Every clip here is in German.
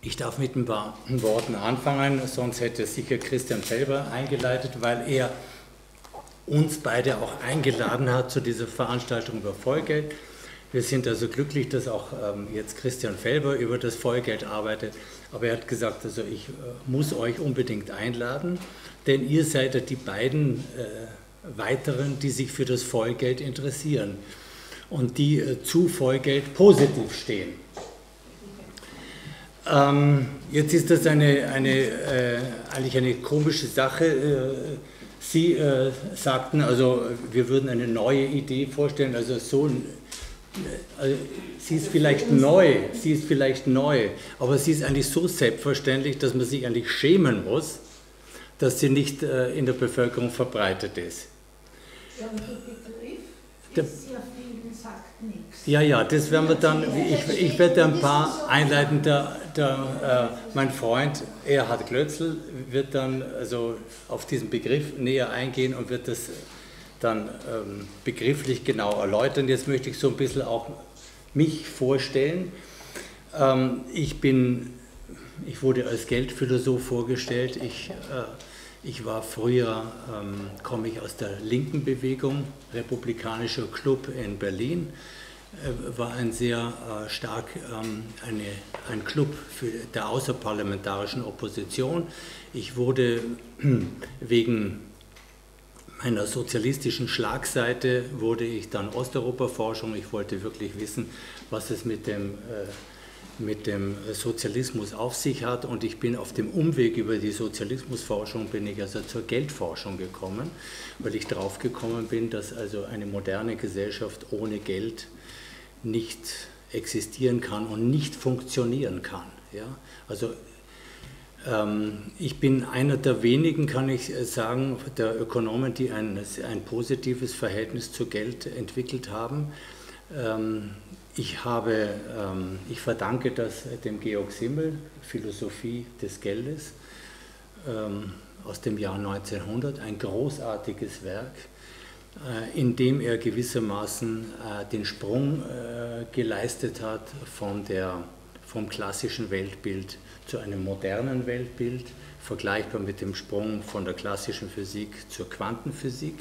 Ich darf mit ein paar Worten anfangen, sonst hätte sicher Christian Felber eingeleitet, weil er uns beide auch eingeladen hat zu dieser Veranstaltung über Vollgeld. Wir sind also glücklich, dass auch jetzt Christian Felber über das Vollgeld arbeitet, aber er hat gesagt, also ich muss euch unbedingt einladen, denn ihr seid ja die beiden Weiteren, die sich für das Vollgeld interessieren und die zu Vollgeld positiv stehen. Jetzt ist das eigentlich eine komische Sache. Sie sagten, also wir würden eine neue Idee vorstellen, also so, sie ist vielleicht neu, aber sie ist eigentlich so selbstverständlich, dass man sich eigentlich schämen muss, dass sie nicht in der Bevölkerung verbreitet ist. Ja, und der Begriff ist ja vielen, sagt nichts. Ja, das werden wir dann, ich werde ein paar einleiten, mein Freund Erhard Glötzl wird dann also auf diesen Begriff näher eingehen und wird das dann begrifflich genau erläutern. Jetzt möchte ich so ein bisschen auch mich vorstellen. Ich wurde als Geldphilosoph vorgestellt. Ich war früher, komme ich aus der linken Bewegung, Republikanischer Club in Berlin, war ein sehr stark ein Club der außerparlamentarischen Opposition. Ich wurde wegen meiner sozialistischen Schlagseite, wurde ich dann Osteuropa-Forschung. Ich wollte wirklich wissen, was es mit dem Sozialismus auf sich hat, und ich bin auf dem Umweg über die Sozialismusforschung, bin ich also zur Geldforschung gekommen, weil ich drauf gekommen bin, dass also eine moderne Gesellschaft ohne Geld nicht existieren kann und nicht funktionieren kann. Ja? Also ich bin einer der wenigen, kann ich sagen, der Ökonomen, die ein positives Verhältnis zu Geld entwickelt haben. Ich verdanke das dem Georg Simmel, Philosophie des Geldes, aus dem Jahr 1900, ein großartiges Werk, in dem er gewissermaßen den Sprung geleistet hat vom klassischen Weltbild zu einem modernen Weltbild, vergleichbar mit dem Sprung von der klassischen Physik zur Quantenphysik.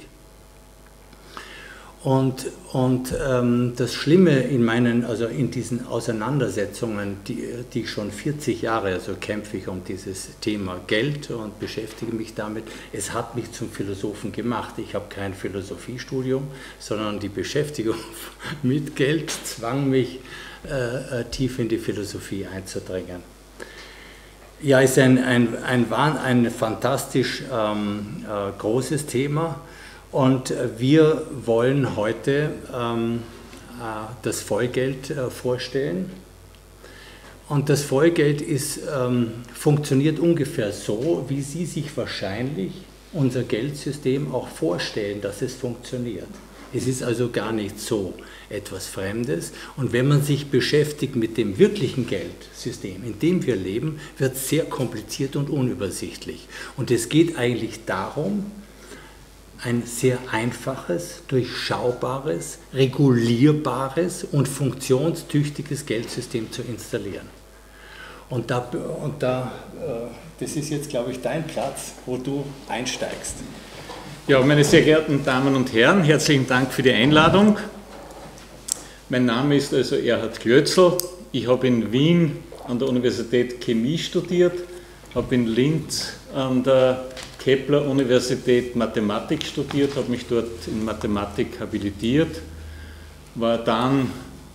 Und das Schlimme in diesen Auseinandersetzungen, die ich schon 40 Jahre, also kämpfe ich um dieses Thema Geld und beschäftige mich damit, es hat mich zum Philosophen gemacht. Ich habe kein Philosophiestudium, sondern die Beschäftigung mit Geld zwang mich, tief in die Philosophie einzudringen. Ja, ist ein fantastisch großes Thema. Und wir wollen heute das Vollgeld vorstellen. Und das Vollgeld funktioniert ungefähr so, wie Sie sich wahrscheinlich unser Geldsystem auch vorstellen, dass es funktioniert. Es ist also gar nicht so etwas Fremdes. Und wenn man sich beschäftigt mit dem wirklichen Geldsystem, in dem wir leben, wird es sehr kompliziert und unübersichtlich. Und es geht eigentlich darum, ein sehr einfaches, durchschaubares, regulierbares und funktionstüchtiges Geldsystem zu installieren. Und das ist jetzt, glaube ich, dein Platz, wo du einsteigst. Ja, meine sehr geehrten Damen und Herren, herzlichen Dank für die Einladung. Mein Name ist also Erhard Glötzl. Ich habe in Wien an der Universität Chemie studiert, habe in Linz an der Kepler-Universität Mathematik studiert, habe mich dort in Mathematik habilitiert, war dann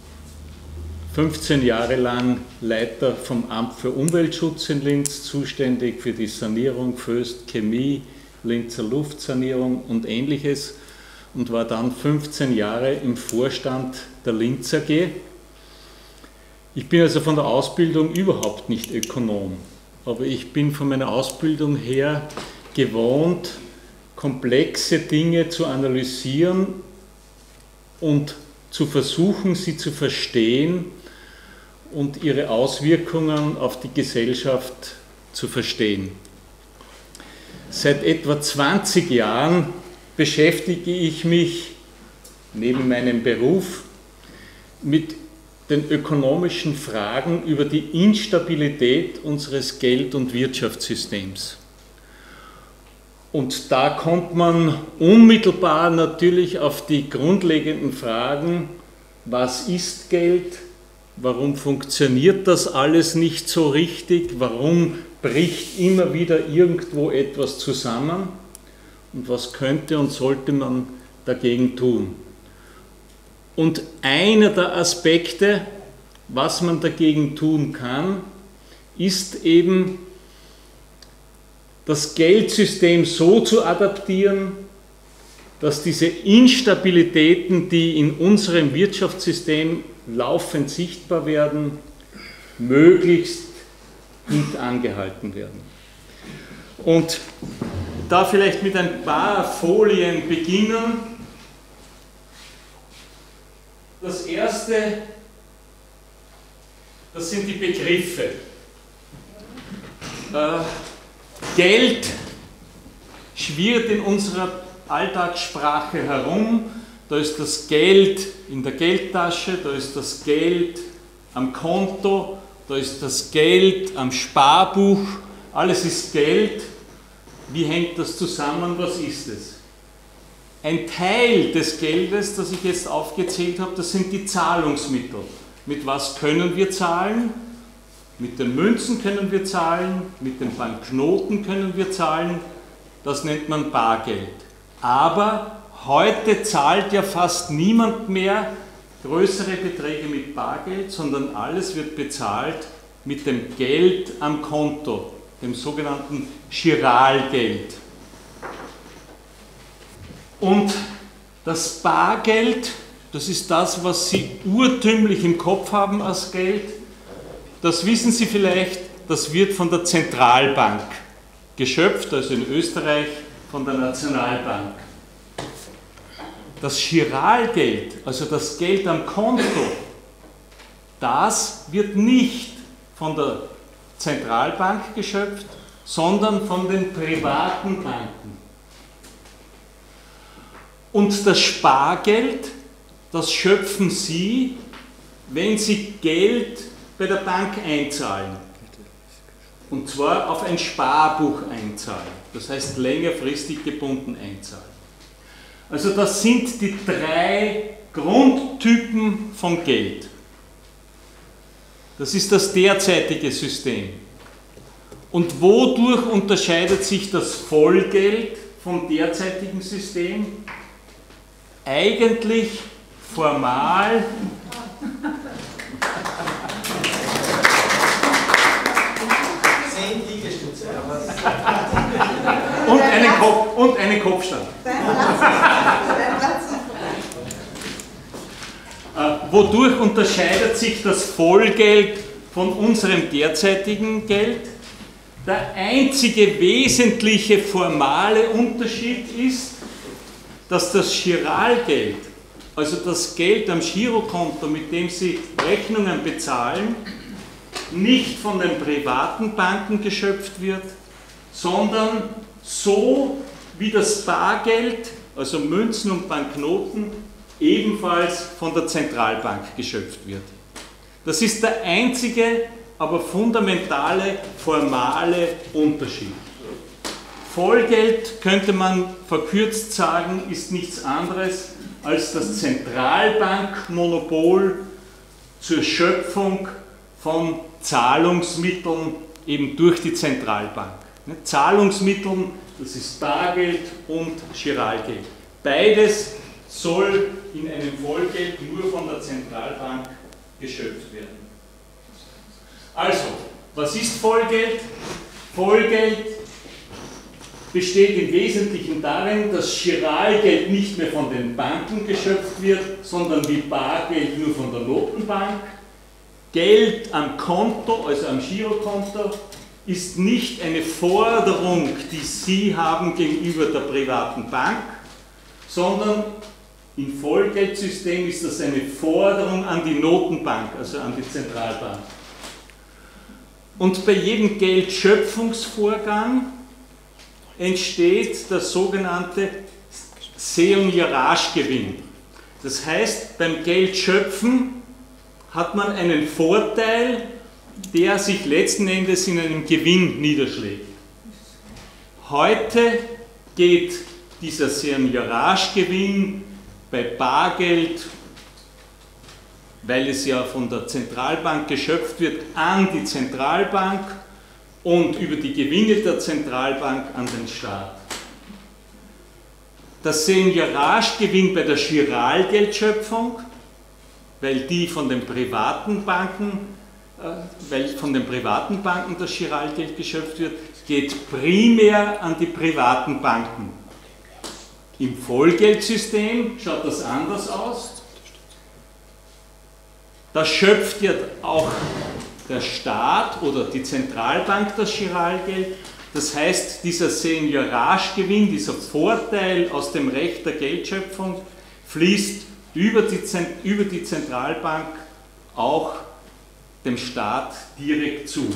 15 Jahre lang Leiter vom Amt für Umweltschutz in Linz, zuständig für die Sanierung, Föst, Chemie, Linzer Luftsanierung und Ähnliches, und war dann 15 Jahre im Vorstand der Linz AG. Ich bin also von der Ausbildung überhaupt nicht Ökonom, aber ich bin von meiner Ausbildung her gewohnt, komplexe Dinge zu analysieren und zu versuchen, sie zu verstehen und ihre Auswirkungen auf die Gesellschaft zu verstehen. Seit etwa 20 Jahren beschäftige ich mich neben meinem Beruf mit den ökonomischen Fragen über die Instabilität unseres Geld- und Wirtschaftssystems. Und da kommt man unmittelbar natürlich auf die grundlegenden Fragen, was ist Geld, warum funktioniert das alles nicht so richtig, warum bricht immer wieder irgendwo etwas zusammen und was könnte und sollte man dagegen tun. Und einer der Aspekte, was man dagegen tun kann, ist eben das Geldsystem so zu adaptieren, dass diese Instabilitäten, die in unserem Wirtschaftssystem laufend sichtbar werden, möglichst hintangehalten werden. Und da vielleicht mit ein paar Folien beginnen. Das erste, das sind die Begriffe. Geld schwirrt in unserer Alltagssprache herum. Da ist das Geld in der Geldtasche, da ist das Geld am Konto, da ist das Geld am Sparbuch. Alles ist Geld. Wie hängt das zusammen? Was ist es? Ein Teil des Geldes, das ich jetzt aufgezählt habe, das sind die Zahlungsmittel. Mit was können wir zahlen? Mit den Münzen können wir zahlen, mit den Banknoten können wir zahlen. Das nennt man Bargeld. Aber heute zahlt ja fast niemand mehr größere Beträge mit Bargeld, sondern alles wird bezahlt mit dem Geld am Konto, dem sogenannten Giralgeld. Und das Bargeld, das ist das, was Sie urtümlich im Kopf haben als Geld. Das wissen Sie vielleicht, das wird von der Zentralbank geschöpft, also in Österreich von der Nationalbank. Das Giralgeld, also das Geld am Konto, das wird nicht von der Zentralbank geschöpft, sondern von den privaten Banken. Und das Spargeld, das schöpfen Sie, wenn Sie Geld bei der Bank einzahlen. Und zwar auf ein Sparbuch einzahlen. Das heißt längerfristig gebunden einzahlen. Also das sind die drei Grundtypen von Geld. Das ist das derzeitige System. Und wodurch unterscheidet sich das Vollgeld vom derzeitigen System? Eigentlich formal und einen Kopfstand. Wodurch unterscheidet sich das Vollgeld von unserem derzeitigen Geld? Der einzige wesentliche formale Unterschied ist, dass das Giralgeld, also das Geld am Girokonto, mit dem Sie Rechnungen bezahlen, nicht von den privaten Banken geschöpft wird, sondern so wie das Bargeld, also Münzen und Banknoten, ebenfalls von der Zentralbank geschöpft wird. Das ist der einzige, aber fundamentale, formale Unterschied. Vollgeld, könnte man verkürzt sagen, ist nichts anderes als das Zentralbankmonopol zur Schöpfung von Zahlungsmitteln eben durch die Zentralbank. Zahlungsmitteln, das ist Bargeld und Giralgeld. Beides soll in einem Vollgeld nur von der Zentralbank geschöpft werden. Also, was ist Vollgeld? Vollgeld besteht im Wesentlichen darin, dass Giralgeld nicht mehr von den Banken geschöpft wird, sondern wie Bargeld nur von der Notenbank. Geld am Konto, also am Girokonto, ist nicht eine Forderung, die Sie haben gegenüber der privaten Bank, sondern im Vollgeldsystem ist das eine Forderung an die Notenbank, also an die Zentralbank. Und bei jedem Geldschöpfungsvorgang entsteht der sogenannte Seigniorage-Gewinn. Das heißt, beim Geldschöpfen hat man einen Vorteil, der sich letzten Endes in einem Gewinn niederschlägt. Heute geht dieser Seigniorage-Gewinn bei Bargeld, weil es ja von der Zentralbank geschöpft wird, an die Zentralbank und über die Gewinne der Zentralbank an den Staat. Der Seigniorage-Gewinn bei der Giralgeldschöpfung, weil von den privaten Banken das Giralgeld geschöpft wird, geht primär an die privaten Banken. Im Vollgeldsystem schaut das anders aus. Da schöpft ja auch der Staat oder die Zentralbank das Giralgeld. Das heißt, dieser Seigniorage-Gewinn, dieser Vorteil aus dem Recht der Geldschöpfung, fließt über die Zentralbank auch dem Staat direkt zu.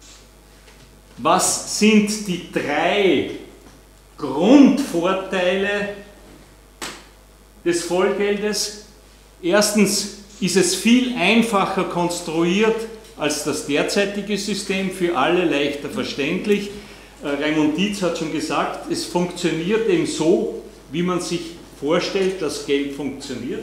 Was sind die drei Grundvorteile des Vollgeldes? Erstens ist es viel einfacher konstruiert als das derzeitige System, für alle leichter verständlich. Raimund Dietz hat schon gesagt, es funktioniert eben so, wie man sich vorstellt, dass Geld funktioniert.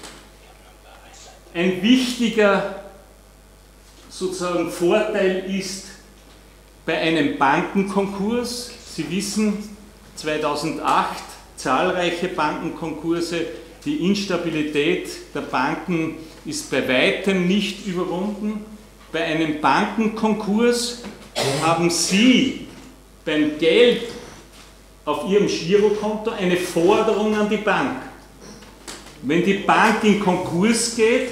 Ein wichtiger sozusagen Vorteil ist bei einem Bankenkonkurs, Sie wissen, 2008 zahlreiche Bankenkonkurse, die Instabilität der Banken ist bei weitem nicht überwunden. Bei einem Bankenkonkurs haben Sie beim Geld auf Ihrem Girokonto eine Forderung an die Bank. Wenn die Bank in Konkurs geht,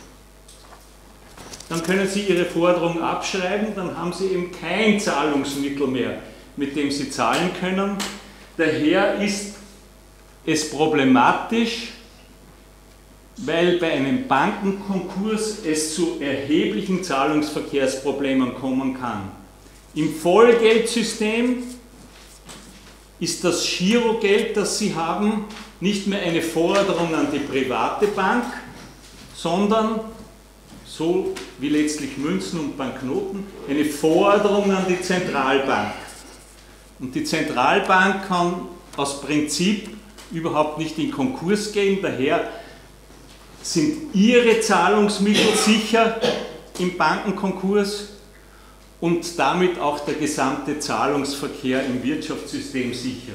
dann können Sie Ihre Forderung abschreiben, dann haben Sie eben kein Zahlungsmittel mehr, mit dem Sie zahlen können. Daher ist es problematisch, weil bei einem Bankenkonkurs es zu erheblichen Zahlungsverkehrsproblemen kommen kann. Im Vollgeldsystem ist das Girogeld, das Sie haben, nicht mehr eine Forderung an die private Bank, sondern, so wie letztlich Münzen und Banknoten, eine Forderung an die Zentralbank. Und die Zentralbank kann aus Prinzip überhaupt nicht in Konkurs gehen, daher sind ihre Zahlungsmittel sicher im Bankenkonkurs und damit auch der gesamte Zahlungsverkehr im Wirtschaftssystem sicher.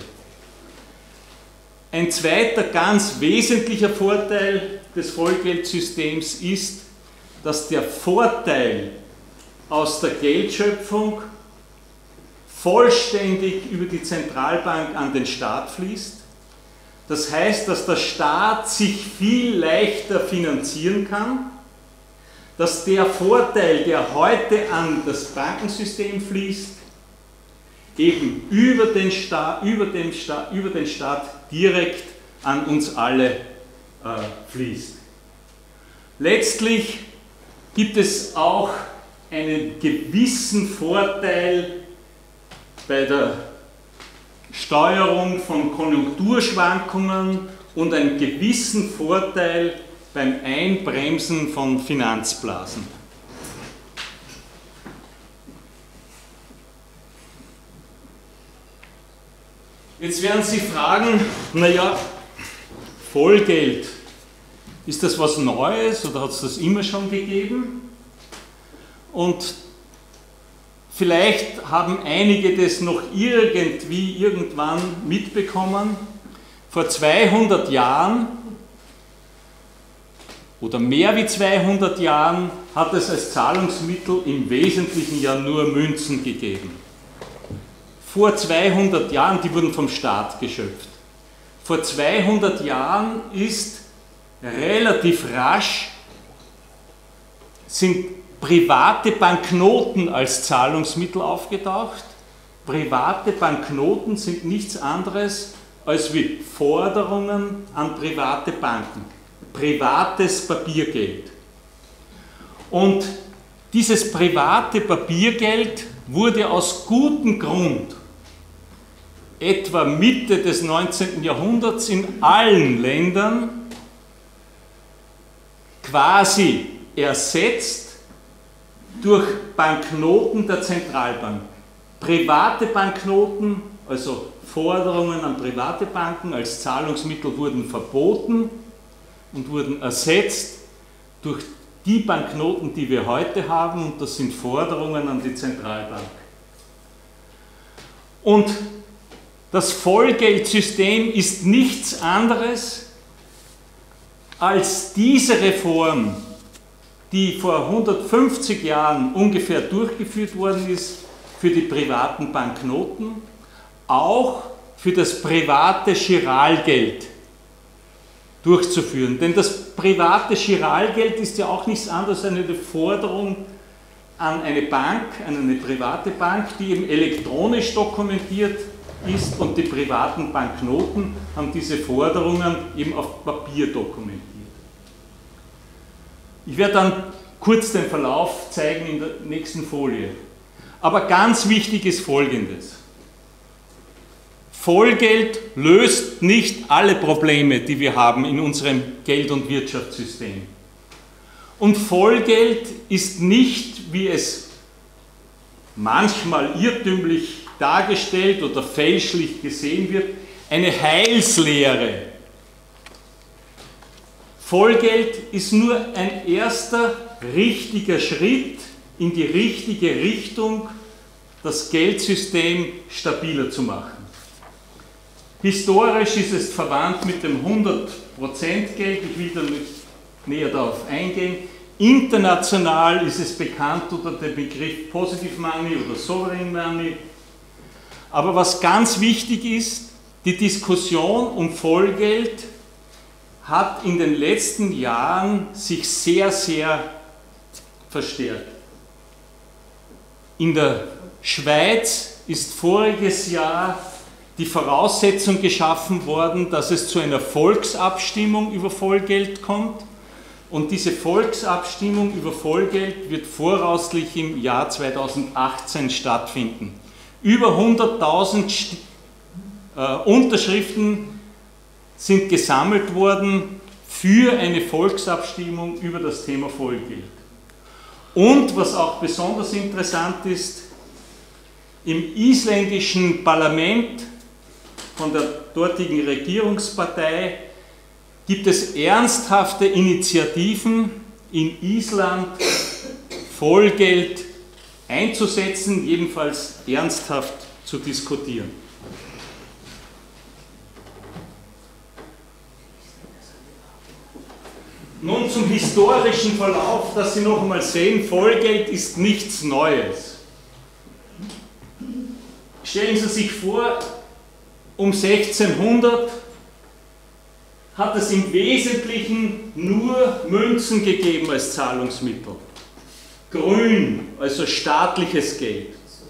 Ein zweiter ganz wesentlicher Vorteil des Vollgeldsystems ist, dass der Vorteil aus der Geldschöpfung vollständig über die Zentralbank an den Staat fließt. Das heißt, dass der Staat sich viel leichter finanzieren kann, dass der Vorteil, der heute an das Bankensystem fließt, eben über den Staat direkt an uns alle fließt. Letztlich gibt es auch einen gewissen Vorteil bei der Steuerung von Konjunkturschwankungen und einen gewissen Vorteil beim Einbremsen von Finanzblasen. Jetzt werden Sie fragen, naja, Vollgeld, ist das was Neues oder hat es das immer schon gegeben? Und vielleicht haben einige das noch irgendwann mitbekommen. Vor 200 Jahren oder mehr wie 200 Jahren hat es als Zahlungsmittel im Wesentlichen ja nur Münzen gegeben. Vor 200 Jahren, die wurden vom Staat geschöpft. Vor 200 Jahren ist relativ rasch sind private Banknoten als Zahlungsmittel aufgetaucht. Private Banknoten sind nichts anderes als wie Forderungen an private Banken. Privates Papiergeld. Und dieses private Papiergeld wurde aus gutem Grund etwa Mitte des 19. Jahrhunderts in allen Ländern quasi ersetzt durch Banknoten der Zentralbank. Private Banknoten, also Forderungen an private Banken als Zahlungsmittel, wurden verboten und wurden ersetzt durch die Banknoten, die wir heute haben, und das sind Forderungen an die Zentralbank. Und das Vollgeldsystem ist nichts anderes als diese Reform, die vor 150 Jahren ungefähr durchgeführt worden ist für die privaten Banknoten, auch für das private Chiralgeld durchzuführen. Denn das private Chiralgeld ist ja auch nichts anderes als eine Forderung an eine Bank, an eine private Bank, die eben elektronisch dokumentiert ist, und die privaten Banknoten haben diese Forderungen eben auf Papier dokumentiert. Ich werde dann kurz den Verlauf zeigen in der nächsten Folie. Aber ganz wichtig ist Folgendes. Vollgeld löst nicht alle Probleme, die wir haben in unserem Geld- und Wirtschaftssystem. Und Vollgeld ist nicht, wie es manchmal irrtümlich dargestellt oder fälschlich gesehen wird, eine Heilslehre. Vollgeld ist nur ein erster richtiger Schritt in die richtige Richtung, das Geldsystem stabiler zu machen. Historisch ist es verwandt mit dem 100%-Geld, ich will da nicht näher darauf eingehen. International ist es bekannt unter dem Begriff Positive Money oder Sovereign Money. Aber was ganz wichtig ist, die Diskussion um Vollgeld hat in den letzten Jahren sich sehr, sehr verstärkt. In der Schweiz ist voriges Jahr die Voraussetzung geschaffen worden, dass es zu einer Volksabstimmung über Vollgeld kommt. Und diese Volksabstimmung über Vollgeld wird voraussichtlich im Jahr 2018 stattfinden. Über 100.000 Unterschriften sind gesammelt worden für eine Volksabstimmung über das Thema Vollgeld. Und was auch besonders interessant ist, im isländischen Parlament von der dortigen Regierungspartei gibt es ernsthafte Initiativen in Island, Vollgeld einzusetzen, jedenfalls ernsthaft zu diskutieren. Nun zum historischen Verlauf, dass Sie noch einmal sehen, Vollgeld ist nichts Neues. Stellen Sie sich vor, um 1600 hat es im Wesentlichen nur Münzen gegeben als Zahlungsmittel. Grün, also staatliches Geld.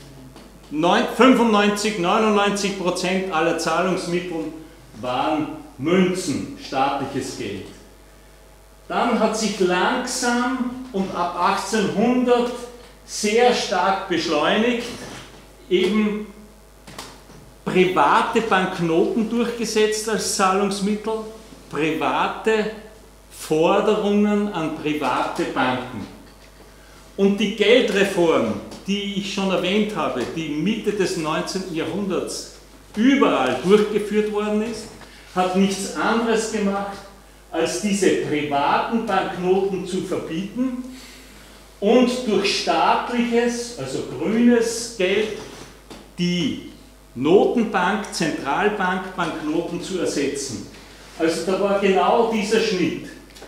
95–99% aller Zahlungsmittel waren Münzen, staatliches Geld. Dann hat sich langsam und ab 1800 sehr stark beschleunigt, eben private Banknoten durchgesetzt als Zahlungsmittel, private Forderungen an private Banken. Und die Geldreform, die ich schon erwähnt habe, die Mitte des 19. Jahrhunderts überall durchgeführt worden ist, hat nichts anderes gemacht, als diese privaten Banknoten zu verbieten und durch staatliches, also grünes Geld, die Notenbank, Zentralbank, Banknoten zu ersetzen. Also da war genau dieser Schnitt.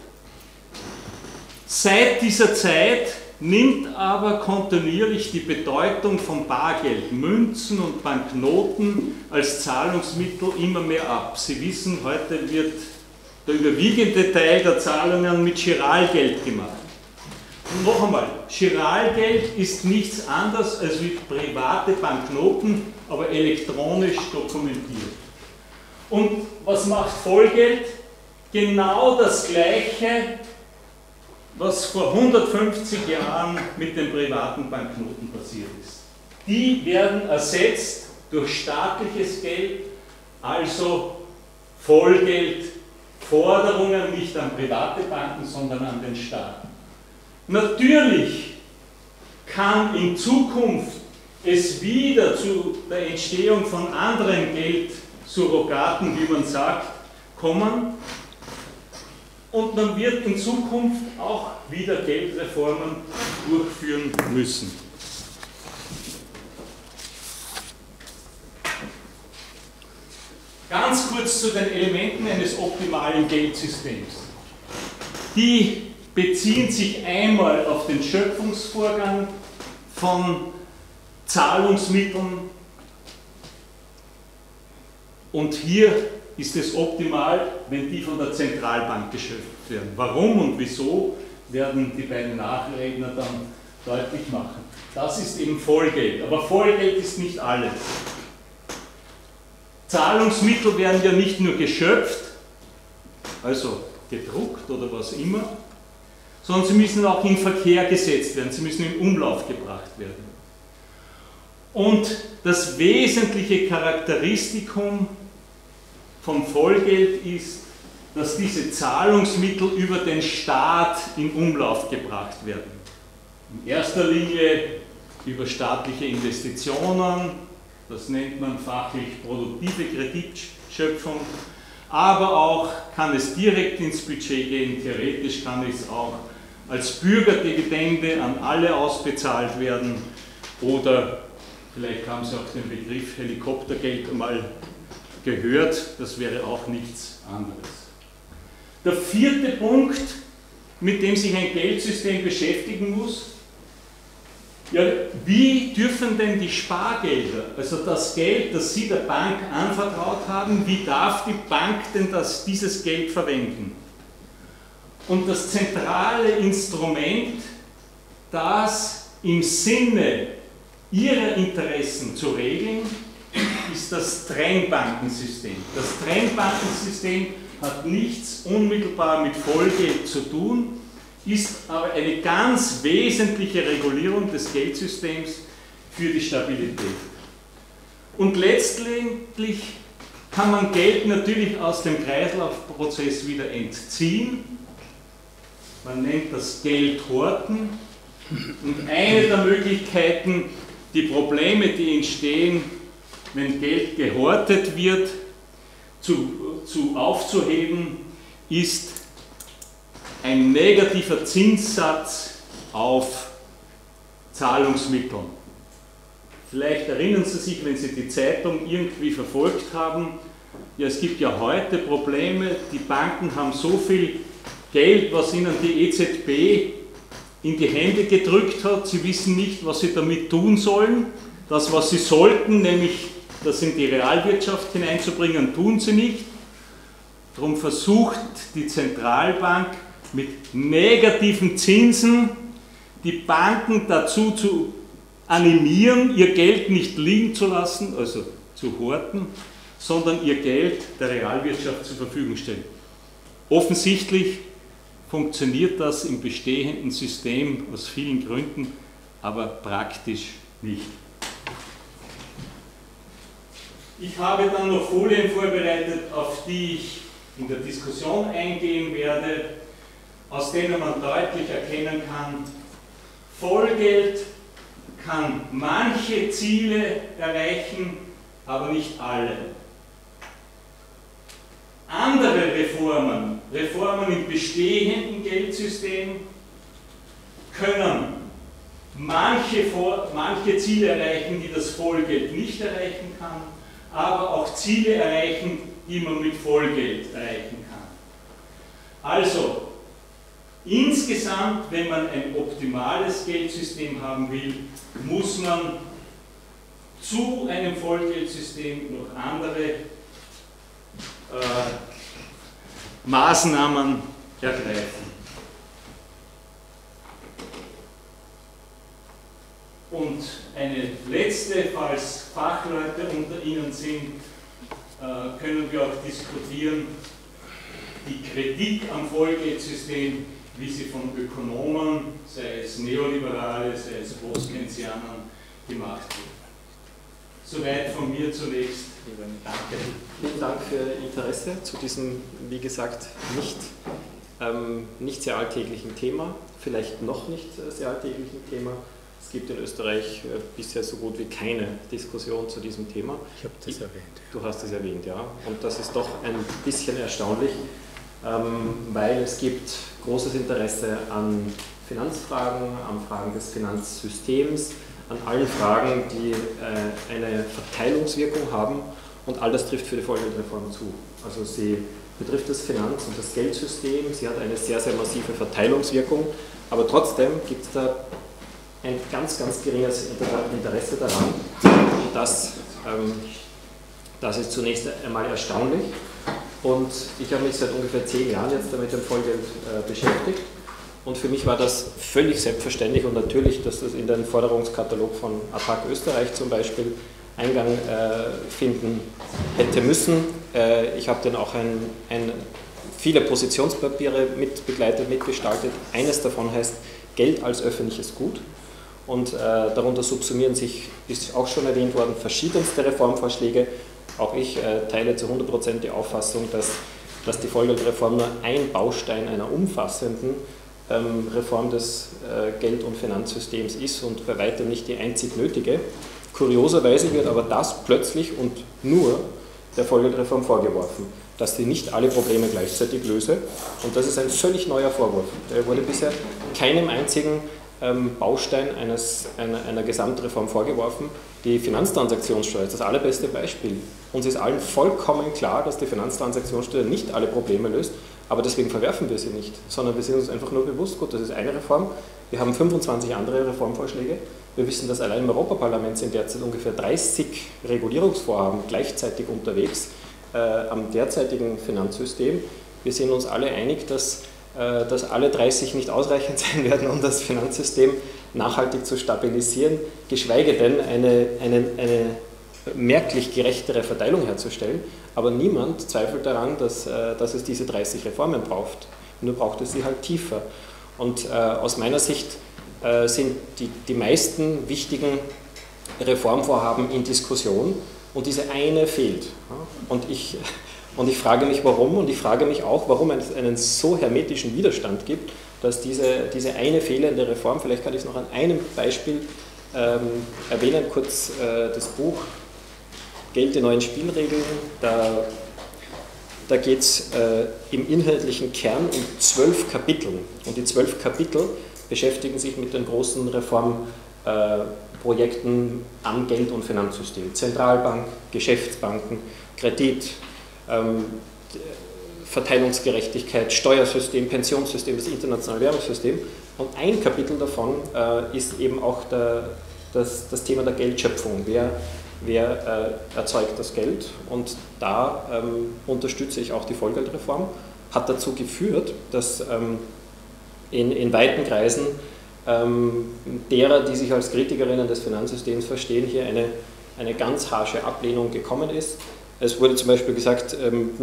Seit dieser Zeit nimmt aber kontinuierlich die Bedeutung von Bargeld, Münzen und Banknoten als Zahlungsmittel immer mehr ab. Sie wissen, heute wird der überwiegende Teil der Zahlungen mit Chiralgeld gemacht. Und noch einmal, Chiralgeld ist nichts anderes als wie private Banknoten, aber elektronisch dokumentiert. Und was macht Vollgeld? Genau das Gleiche, was vor 150 Jahren mit den privaten Banknoten passiert ist. Die werden ersetzt durch staatliches Geld, also Vollgeld, Forderungen nicht an private Banken, sondern an den Staat. Natürlich kann in Zukunft es wieder zu der Entstehung von anderen Geldsurrogaten, wie man sagt, kommen. Und man wird in Zukunft auch wieder Geldreformen durchführen müssen. Ganz kurz zu den Elementen eines optimalen Geldsystems. Die beziehen sich einmal auf den Schöpfungsvorgang von Zahlungsmitteln, und hier ist es optimal, wenn die von der Zentralbank geschöpft werden. Warum und wieso, werden die beiden Nachredner dann deutlich machen. Das ist eben Vollgeld, aber Vollgeld ist nicht alles. Zahlungsmittel werden ja nicht nur geschöpft, also gedruckt oder was immer, sondern sie müssen auch in Verkehr gesetzt werden, sie müssen in Umlauf gebracht werden. Und das wesentliche Charakteristikum von Vollgeld ist, dass diese Zahlungsmittel über den Staat in Umlauf gebracht werden. In erster Linie über staatliche Investitionen, das nennt man fachlich produktive Kreditschöpfung, aber auch kann es direkt ins Budget gehen, theoretisch kann es auch als Bürgerdividende an alle ausbezahlt werden, oder vielleicht haben Sie auch den Begriff Helikoptergeld einmal gehört, das wäre auch nichts anderes. Der vierte Punkt, mit dem sich ein Geldsystem beschäftigen muss, ja, wie dürfen denn die Spargelder, also das Geld, das Sie der Bank anvertraut haben, wie darf die Bank denn dieses Geld verwenden? Und das zentrale Instrument, das im Sinne ihrer Interessen zu regeln, ist das Trennbankensystem. Das Trennbankensystem hat nichts unmittelbar mit Vollgeld zu tun, ist aber eine ganz wesentliche Regulierung des Geldsystems für die Stabilität. Und letztlich kann man Geld natürlich aus dem Kreislaufprozess wieder entziehen. Man nennt das Geldhorten. Und eine der Möglichkeiten, die Probleme, die entstehen, wenn Geld gehortet wird, aufzuheben, ist ein negativer Zinssatz auf Zahlungsmitteln. Vielleicht erinnern Sie sich, wenn Sie die Zeitung irgendwie verfolgt haben, ja, es gibt ja heute Probleme, die Banken haben so viel Geld, was ihnen die EZB in die Hände gedrückt hat, sie wissen nicht, was sie damit tun sollen. Das, was sie sollten, nämlich das in die Realwirtschaft hineinzubringen, tun sie nicht. Darum versucht die Zentralbank mit negativen Zinsen die Banken dazu zu animieren, ihr Geld nicht liegen zu lassen, also zu horten, sondern ihr Geld der Realwirtschaft zur Verfügung stellen. Offensichtlich funktioniert das im bestehenden System aus vielen Gründen, aber praktisch nicht. Ich habe dann noch Folien vorbereitet, auf die ich in der Diskussion eingehen werde, aus denen man deutlich erkennen kann, Vollgeld kann manche Ziele erreichen, aber nicht alle. Andere Reformen im bestehenden Geldsystem können manche Ziele erreichen, die das Vollgeld nicht erreichen kann, aber auch Ziele erreichen, die man mit Vollgeld erreichen kann. Also, insgesamt, wenn man ein optimales Geldsystem haben will, muss man zu einem Vollgeldsystem noch andere Maßnahmen ergreifen. Und eine letzte, falls Fachleute unter Ihnen sind, können wir auch diskutieren, die Kritik am Vollgeldsystem, wie sie von Ökonomen, sei es Neoliberale, sei es Post-Keynesianern, gemacht wird. Soweit von mir zunächst. Danke. Vielen Dank für Ihr Interesse zu diesem, wie gesagt, nicht nicht sehr alltäglichen Thema, vielleicht noch nicht sehr alltäglichen Thema. Es gibt in Österreich bisher so gut wie keine Diskussion zu diesem Thema. Ich habe das erwähnt. Du hast es erwähnt, ja. Und das ist doch ein bisschen erstaunlich, weil es gibt großes Interesse an Finanzfragen, an Fragen des Finanzsystems, an allen Fragen, die eine Verteilungswirkung haben, und all das trifft für die Vollgeldreform zu. Also sie betrifft das Finanz- und das Geldsystem, sie hat eine sehr, sehr massive Verteilungswirkung, aber trotzdem gibt es da ein ganz, ganz geringes Interesse daran, und das ist zunächst einmal erstaunlich, und ich habe mich seit ungefähr 10 Jahren jetzt damit dem Vollgeld beschäftigt. Und für mich war das völlig selbstverständlich und natürlich, dass das in den Forderungskatalog von ATTAC Österreich zum Beispiel Eingang finden hätte müssen. Ich habe dann auch viele Positionspapiere mitbegleitet, mitgestaltet. Eines davon heißt Geld als öffentliches Gut. Und darunter subsumieren sich, ist auch schon erwähnt worden, verschiedenste Reformvorschläge. Auch ich teile zu 100% die Auffassung, dass die Vollgeldreform nur ein Baustein einer umfassenden Reform des Geld- und Finanzsystems ist und bei weitem nicht die einzig nötige. Kurioserweise wird aber das plötzlich und nur der Vollgeldreform vorgeworfen, dass sie nicht alle Probleme gleichzeitig löse, und das ist ein völlig neuer Vorwurf. Der wurde bisher keinem einzigen Baustein einer Gesamtreform vorgeworfen. Die Finanztransaktionssteuer ist das allerbeste Beispiel. Uns ist allen vollkommen klar, dass die Finanztransaktionssteuer nicht alle Probleme löst, aber deswegen verwerfen wir sie nicht, sondern wir sind uns einfach nur bewusst, gut, das ist eine Reform, wir haben 25 andere Reformvorschläge, wir wissen, dass allein im Europaparlament sind derzeit ungefähr 30 Regulierungsvorhaben gleichzeitig unterwegs am derzeitigen Finanzsystem. Wir sind uns alle einig, dass alle 30 nicht ausreichend sein werden, um das Finanzsystem nachhaltig zu stabilisieren, geschweige denn eine merklich gerechtere Verteilung herzustellen. Aber niemand zweifelt daran, dass es diese 30 Reformen braucht. Nur braucht es sie halt tiefer. Und aus meiner Sicht sind die meisten wichtigen Reformvorhaben in Diskussion und diese eine fehlt. Und ich frage mich, warum, und ich frage mich auch, warum es einen so hermetischen Widerstand gibt, dass diese eine fehlende Reform, vielleicht kann ich es noch an einem Beispiel erwähnen, kurz das Buch Geld, die neuen Spielregeln. Da geht es im inhaltlichen Kern um 12 Kapitel, und die 12 Kapitel beschäftigen sich mit den großen Reformprojekten am Geld- und Finanzsystem. Zentralbank, Geschäftsbanken, Kredit, Verteilungsgerechtigkeit, Steuersystem, Pensionssystem, das internationale Währungssystem. Und ein Kapitel davon ist eben auch das Thema der Geldschöpfung. Wer erzeugt das Geld? Und da unterstütze ich auch die Vollgeldreform. Hat dazu geführt, dass in weiten Kreisen derer, die sich als Kritikerinnen des Finanzsystems verstehen, hier eine ganz harsche Ablehnung gekommen ist. Es wurde zum Beispiel gesagt,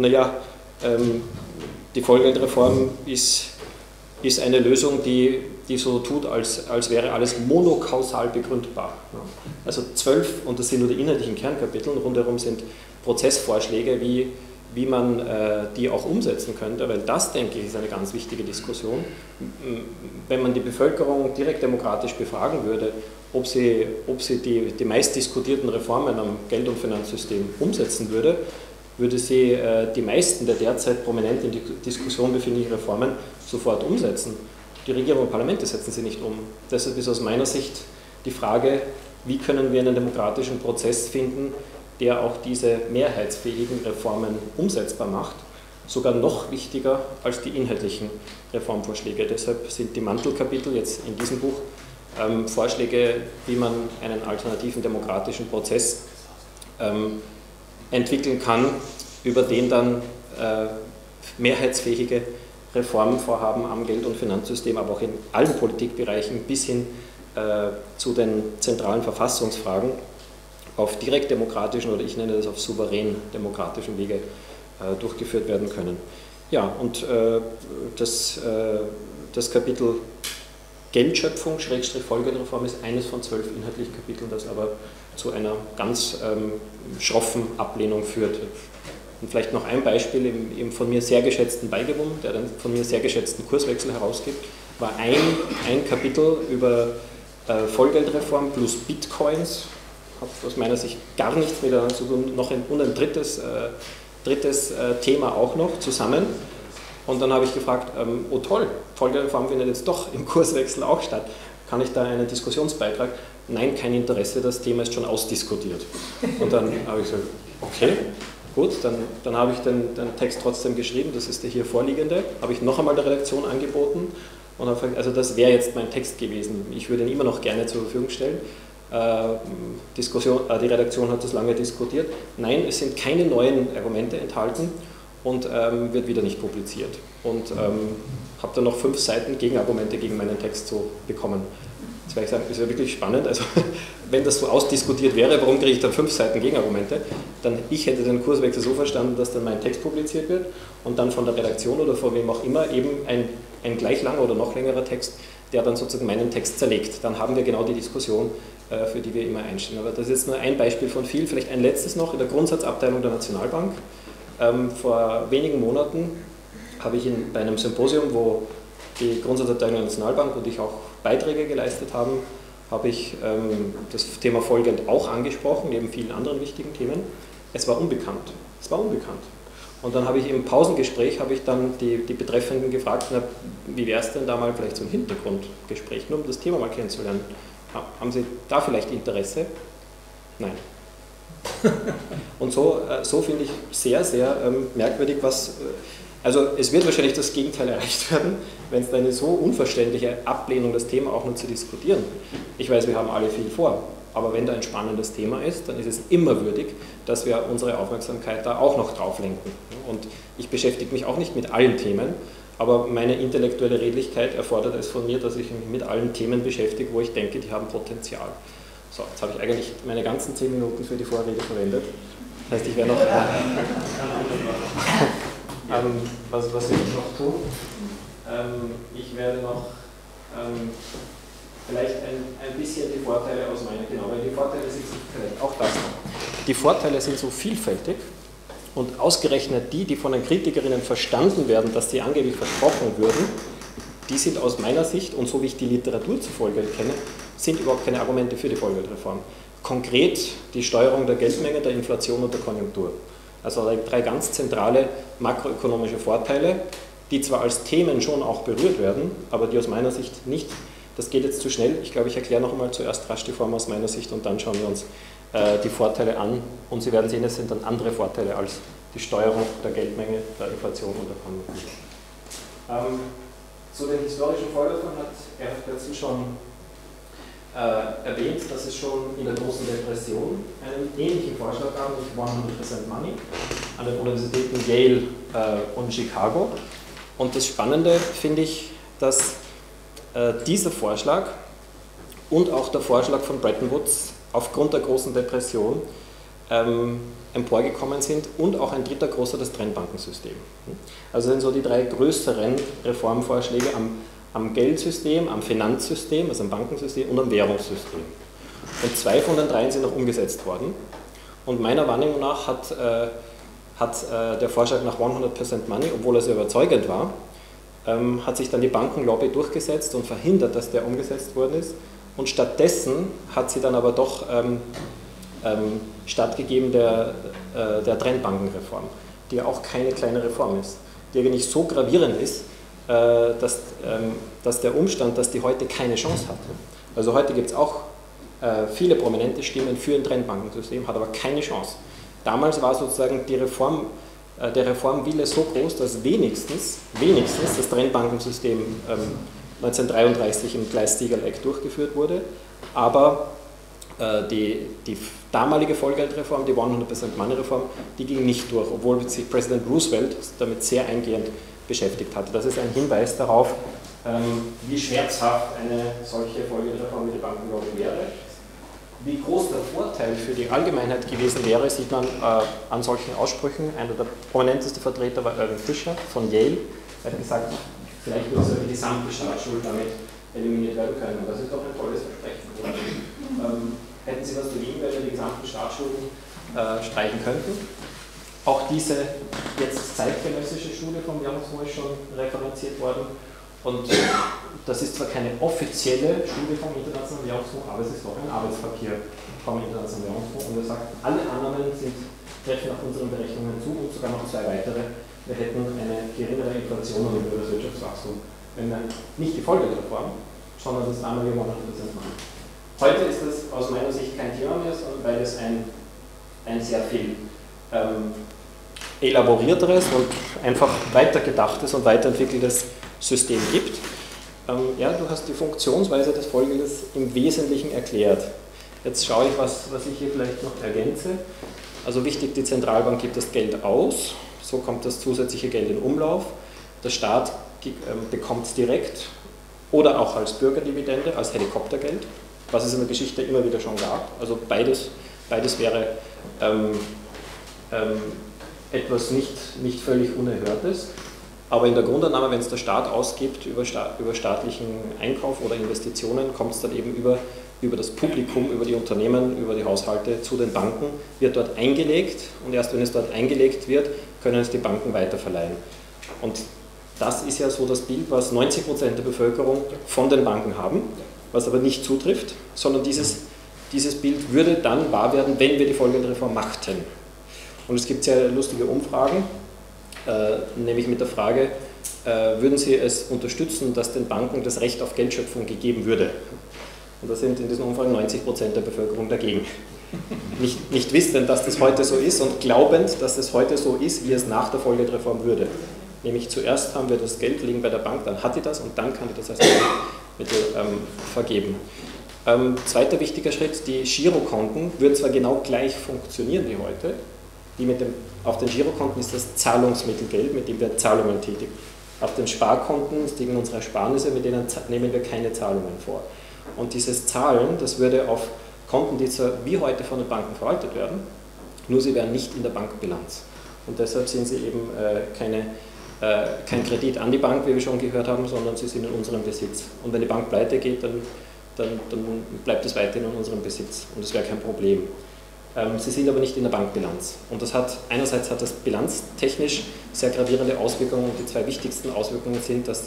die Vollgeldreform ist eine Lösung, die so tut, als wäre alles monokausal begründbar. Also 12, und das sind nur die inhaltlichen Kernkapitel, rundherum sind Prozessvorschläge, wie man die auch umsetzen könnte, weil das, denke ich, ist eine ganz wichtige Diskussion. Wenn man die Bevölkerung direkt demokratisch befragen würde, ob sie die meist diskutierten Reformen am Geld- und Finanzsystem umsetzen würde sie die meisten der derzeit prominent in die Diskussion befindlichen Reformen sofort umsetzen. Die Regierung und Parlamente setzen sie nicht um. Deshalb ist aus meiner Sicht die Frage, wie können wir einen demokratischen Prozess finden, der auch diese mehrheitsfähigen Reformen umsetzbar macht, sogar noch wichtiger als die inhaltlichen Reformvorschläge. Deshalb sind die Mantelkapitel jetzt in diesem Buch Vorschläge, wie man einen alternativen demokratischen Prozess entwickeln kann, über den dann mehrheitsfähige Reformvorhaben am Geld- und Finanzsystem, aber auch in allen Politikbereichen bis hin zu den zentralen Verfassungsfragen auf direkt demokratischen, oder ich nenne das auf souverän demokratischen Wege durchgeführt werden können. Ja, und das Kapitel Geldschöpfung, Vollgeldreform ist eines von 12 inhaltlichen Kapiteln, das aber zu einer ganz schroffen Ablehnung führt. Und vielleicht noch ein Beispiel im von mir sehr geschätzten Beigebum, der den von mir sehr geschätzten Kurswechsel herausgibt, war ein Kapitel über Vollgeldreform plus Bitcoins, hat aus meiner Sicht gar nichts miteinander zu tun, und ein drittes Thema auch noch zusammen. Und dann habe ich gefragt, oh toll, Vollgeldreform findet jetzt doch im Kurswechsel auch statt. Kann ich da einen Diskussionsbeitrag? Nein, kein Interesse, das Thema ist schon ausdiskutiert. Und dann habe ich gesagt, okay, gut, dann habe ich den Text trotzdem geschrieben, das ist der hier vorliegende, habe ich noch einmal der Redaktion angeboten und habe gesagt, also das wäre jetzt mein Text gewesen, ich würde ihn immer noch gerne zur Verfügung stellen. Die Redaktion hat das lange diskutiert. Nein, es sind keine neuen Argumente enthalten und wird wieder nicht publiziert. Und habe dann noch 5 Seiten Gegenargumente gegen meinen Text so bekommen. Jetzt werde ich sagen, das wäre wirklich spannend. Also, wenn das so ausdiskutiert wäre, warum kriege ich dann 5 Seiten Gegenargumente? Dann ich hätte den Kurswechsel so verstanden, dass dann mein Text publiziert wird und dann von der Redaktion oder von wem auch immer eben ein gleich langer oder noch längerer Text, der dann sozusagen meinen Text zerlegt. Dann haben wir genau die Diskussion, für die wir immer einstehen. Aber das ist jetzt nur ein Beispiel von vielen. Vielleicht ein letztes noch in der Grundsatzabteilung der Nationalbank. Vor wenigen Monaten habe ich bei einem Symposium, wo die Grundsatzabteilung der Nationalbank und ich auch Beiträge geleistet haben, habe ich das Thema Vollgeld auch angesprochen, neben vielen anderen wichtigen Themen. Es war unbekannt. Es war unbekannt. Und dann habe ich im Pausengespräch dann die Betreffenden gefragt, na, wie wäre es denn da mal vielleicht so ein Hintergrundgespräch, nur um das Thema mal kennenzulernen. Haben Sie da vielleicht Interesse? Nein. Und so finde ich sehr, sehr merkwürdig, also es wird wahrscheinlich das Gegenteil erreicht werden, wenn es da eine so unverständliche Ablehnung, das Thema auch nur zu diskutieren. Ich weiß, wir haben alle viel vor, aber wenn da ein spannendes Thema ist, dann ist es immer würdig, dass wir unsere Aufmerksamkeit da auch noch drauf lenken. Und ich beschäftige mich auch nicht mit allen Themen, aber meine intellektuelle Redlichkeit erfordert es von mir, dass ich mich mit allen Themen beschäftige, wo ich denke, die haben Potenzial. So, jetzt habe ich eigentlich meine ganzen 10 Minuten für die Vorrede verwendet. Das heißt, ich werde noch... was will ich noch tun? Ich werde noch vielleicht ein bisschen die Vorteile aus meiner... Genau, weil die Vorteile sind vielleicht auch das noch. Die Vorteile sind so vielfältig und ausgerechnet die von den Kritikerinnen verstanden werden, dass die angeblich versprochen würden, die sind aus meiner Sicht, und so wie ich die Literatur zu Vollgeld kenne, sind überhaupt keine Argumente für die Vollgeldreform. Konkret die Steuerung der Geldmenge, der Inflation und der Konjunktur. Also 3 ganz zentrale makroökonomische Vorteile, die zwar als Themen schon auch berührt werden, aber die aus meiner Sicht nicht, das geht jetzt zu schnell, ich glaube, ich erkläre noch einmal zuerst rasch die Form aus meiner Sicht und dann schauen wir uns die Vorteile an und Sie werden sehen, es sind dann andere Vorteile als die Steuerung der Geldmenge, der Inflation und der Konjunktur. Zu den historischen Vorläufern hat Erhard Pötzl schon erwähnt, dass es schon in der großen Depression einen ähnlichen Vorschlag gab, nämlich 100% Money, an den Universitäten Yale und Chicago. Und das Spannende finde ich, dass dieser Vorschlag und auch der Vorschlag von Bretton Woods aufgrund der großen Depression emporgekommen sind und auch ein dritter großer, das Trennbankensystem. Also sind so die 3 größeren Reformvorschläge am Geldsystem, am Finanzsystem, also am Bankensystem und am Währungssystem. Und 2 von den 3 sind noch umgesetzt worden. Und meiner Wahrnehmung nach hat der Vorschlag nach 100% Money, obwohl er sehr überzeugend war, hat sich dann die Bankenlobby durchgesetzt und verhindert, dass der umgesetzt worden ist. Und stattdessen hat sie dann aber doch stattgegeben der Trennbankenreform, die ja auch keine kleine Reform ist, die eigentlich so gravierend ist, dass der Umstand, dass die heute keine Chance hat. Also heute gibt es auch viele prominente Stimmen für ein Trennbankensystem, hat aber keine Chance. Damals war sozusagen der Reformwille so groß, dass wenigstens das Trennbankensystem 1933 im Glass-Steagall-Act durchgeführt wurde, aber die damalige Vollgeldreform, die 100%-Money-Reform, die ging nicht durch, obwohl sich Präsident Roosevelt damit sehr eingehend beschäftigt hatte. Das ist ein Hinweis darauf, wie schmerzhaft eine solche Vollgeldreform wie die Bankenlobby wäre. Wie groß der Vorteil für die Allgemeinheit gewesen wäre, sieht man an solchen Aussprüchen. Einer der prominenteste Vertreter war Irving Fisher von Yale. Er hat gesagt, vielleicht würde die gesamte Staatsschuld damit eliminiert werden können. Und das ist doch ein tolles Versprechen. Hätten Sie was dagegen, wenn wir die gesamten Staatsschulden streichen könnten? Auch diese jetzt zeitgenössische Studie vom Währungsfonds ist schon referenziert worden. Und das ist zwar keine offizielle Studie vom Internationalen Währungsfonds, aber es ist doch ein Arbeitspapier vom Internationalen Währungsfonds. Und er sagt, alle Annahmen treffen nach unseren Berechnungen zu und sogar noch 2 weitere. Wir hätten eine geringere Inflation und ein höheres Wirtschaftswachstum, wenn wir nicht die Folgereform, sondern das einmalige Monatprozent machen. Heute ist das aus meiner Sicht kein Thema mehr, sondern weil es ein sehr viel elaborierteres und einfach weitergedachtes und weiterentwickeltes System gibt. Ja, du hast die Funktionsweise des Folgendes im Wesentlichen erklärt. Jetzt schaue ich, was ich hier vielleicht noch ergänze. Also wichtig, die Zentralbank gibt das Geld aus, so kommt das zusätzliche Geld in Umlauf. Der Staat bekommt es direkt oder auch als Bürgerdividende, als Helikoptergeld, was es in der Geschichte immer wieder schon gab. Also beides wäre etwas nicht völlig Unerhörtes. Aber in der Grundannahme, wenn es der Staat ausgibt über staatlichen Einkauf oder Investitionen, kommt es dann eben über das Publikum, über die Unternehmen, über die Haushalte zu den Banken, wird dort eingelegt und erst wenn es dort eingelegt wird, können es die Banken weiterverleihen. Und das ist ja so das Bild, was 90% der Bevölkerung von den Banken haben, was aber nicht zutrifft, sondern dieses Bild würde dann wahr werden, wenn wir die folgende Reform machten. Und es gibt sehr lustige Umfragen, nämlich mit der Frage, würden Sie es unterstützen, dass den Banken das Recht auf Geldschöpfung gegeben würde? Und da sind in diesen Umfragen 90% der Bevölkerung dagegen. Nicht wissend, dass das heute so ist und glaubend, dass es heute so ist, wie es nach der Folgereform würde. Nämlich zuerst haben wir das Geld liegen bei der Bank, dann hat die das und dann kann die das als Mittel vergeben. Zweiter wichtiger Schritt, die Girokonten würden zwar genau gleich funktionieren wie heute, auf den Girokonten ist das Zahlungsmittelgeld, mit dem wir Zahlungen tätigen. Auf den Sparkonten liegen unsere Ersparnisse, mit denen nehmen wir keine Zahlungen vor. Und dieses Zahlen, das würde auf Konten, die zwar wie heute von den Banken verwaltet werden, nur sie wären nicht in der Bankbilanz. Und deshalb sind sie eben kein Kredit an die Bank, wie wir schon gehört haben, sondern sie sind in unserem Besitz. Und wenn die Bank pleite geht, dann bleibt es weiterhin in unserem Besitz und das wäre kein Problem. Sie sind aber nicht in der Bankbilanz. Und einerseits hat das bilanztechnisch sehr gravierende Auswirkungen und die 2 wichtigsten Auswirkungen sind, dass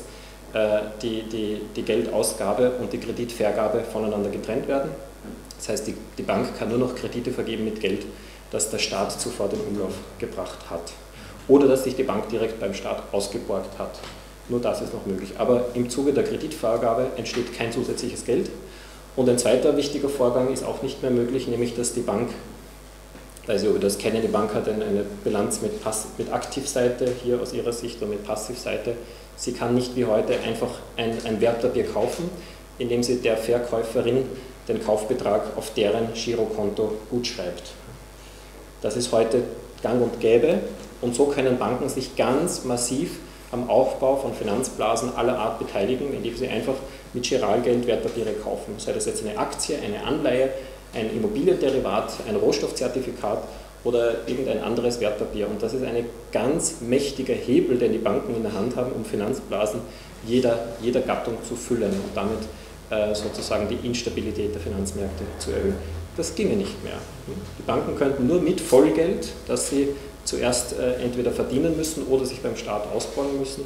die Geldausgabe und die Kreditvergabe voneinander getrennt werden. Das heißt, die Bank kann nur noch Kredite vergeben mit Geld, das der Staat zuvor in Umlauf gebracht hat. Oder dass sich die Bank direkt beim Staat ausgeborgt hat. Nur das ist noch möglich. Aber im Zuge der Kreditvergabe entsteht kein zusätzliches Geld. Und ein zweiter wichtiger Vorgang ist auch nicht mehr möglich, nämlich dass die Bank, ich weiß nicht, ob ihr das kennen, die Bank hat eine Bilanz mit Aktivseite hier aus ihrer Sicht und mit Passivseite. Sie kann nicht wie heute einfach ein Wertpapier kaufen, indem sie der Verkäuferin den Kaufbetrag auf deren Girokonto gutschreibt. Das ist heute gang und gäbe und so können Banken sich ganz massiv am Aufbau von Finanzblasen aller Art beteiligen, indem sie einfach mit Giralgeld Wertpapiere kaufen. Sei das jetzt eine Aktie, eine Anleihe, ein Immobilienderivat, ein Rohstoffzertifikat oder irgendein anderes Wertpapier. Und das ist ein ganz mächtiger Hebel, den die Banken in der Hand haben, um Finanzblasen jeder Gattung zu füllen und damit sozusagen die Instabilität der Finanzmärkte zu erhöhen. Das ginge nicht mehr. Die Banken könnten nur mit Vollgeld, das sie zuerst entweder verdienen müssen oder sich beim Staat ausborgen müssen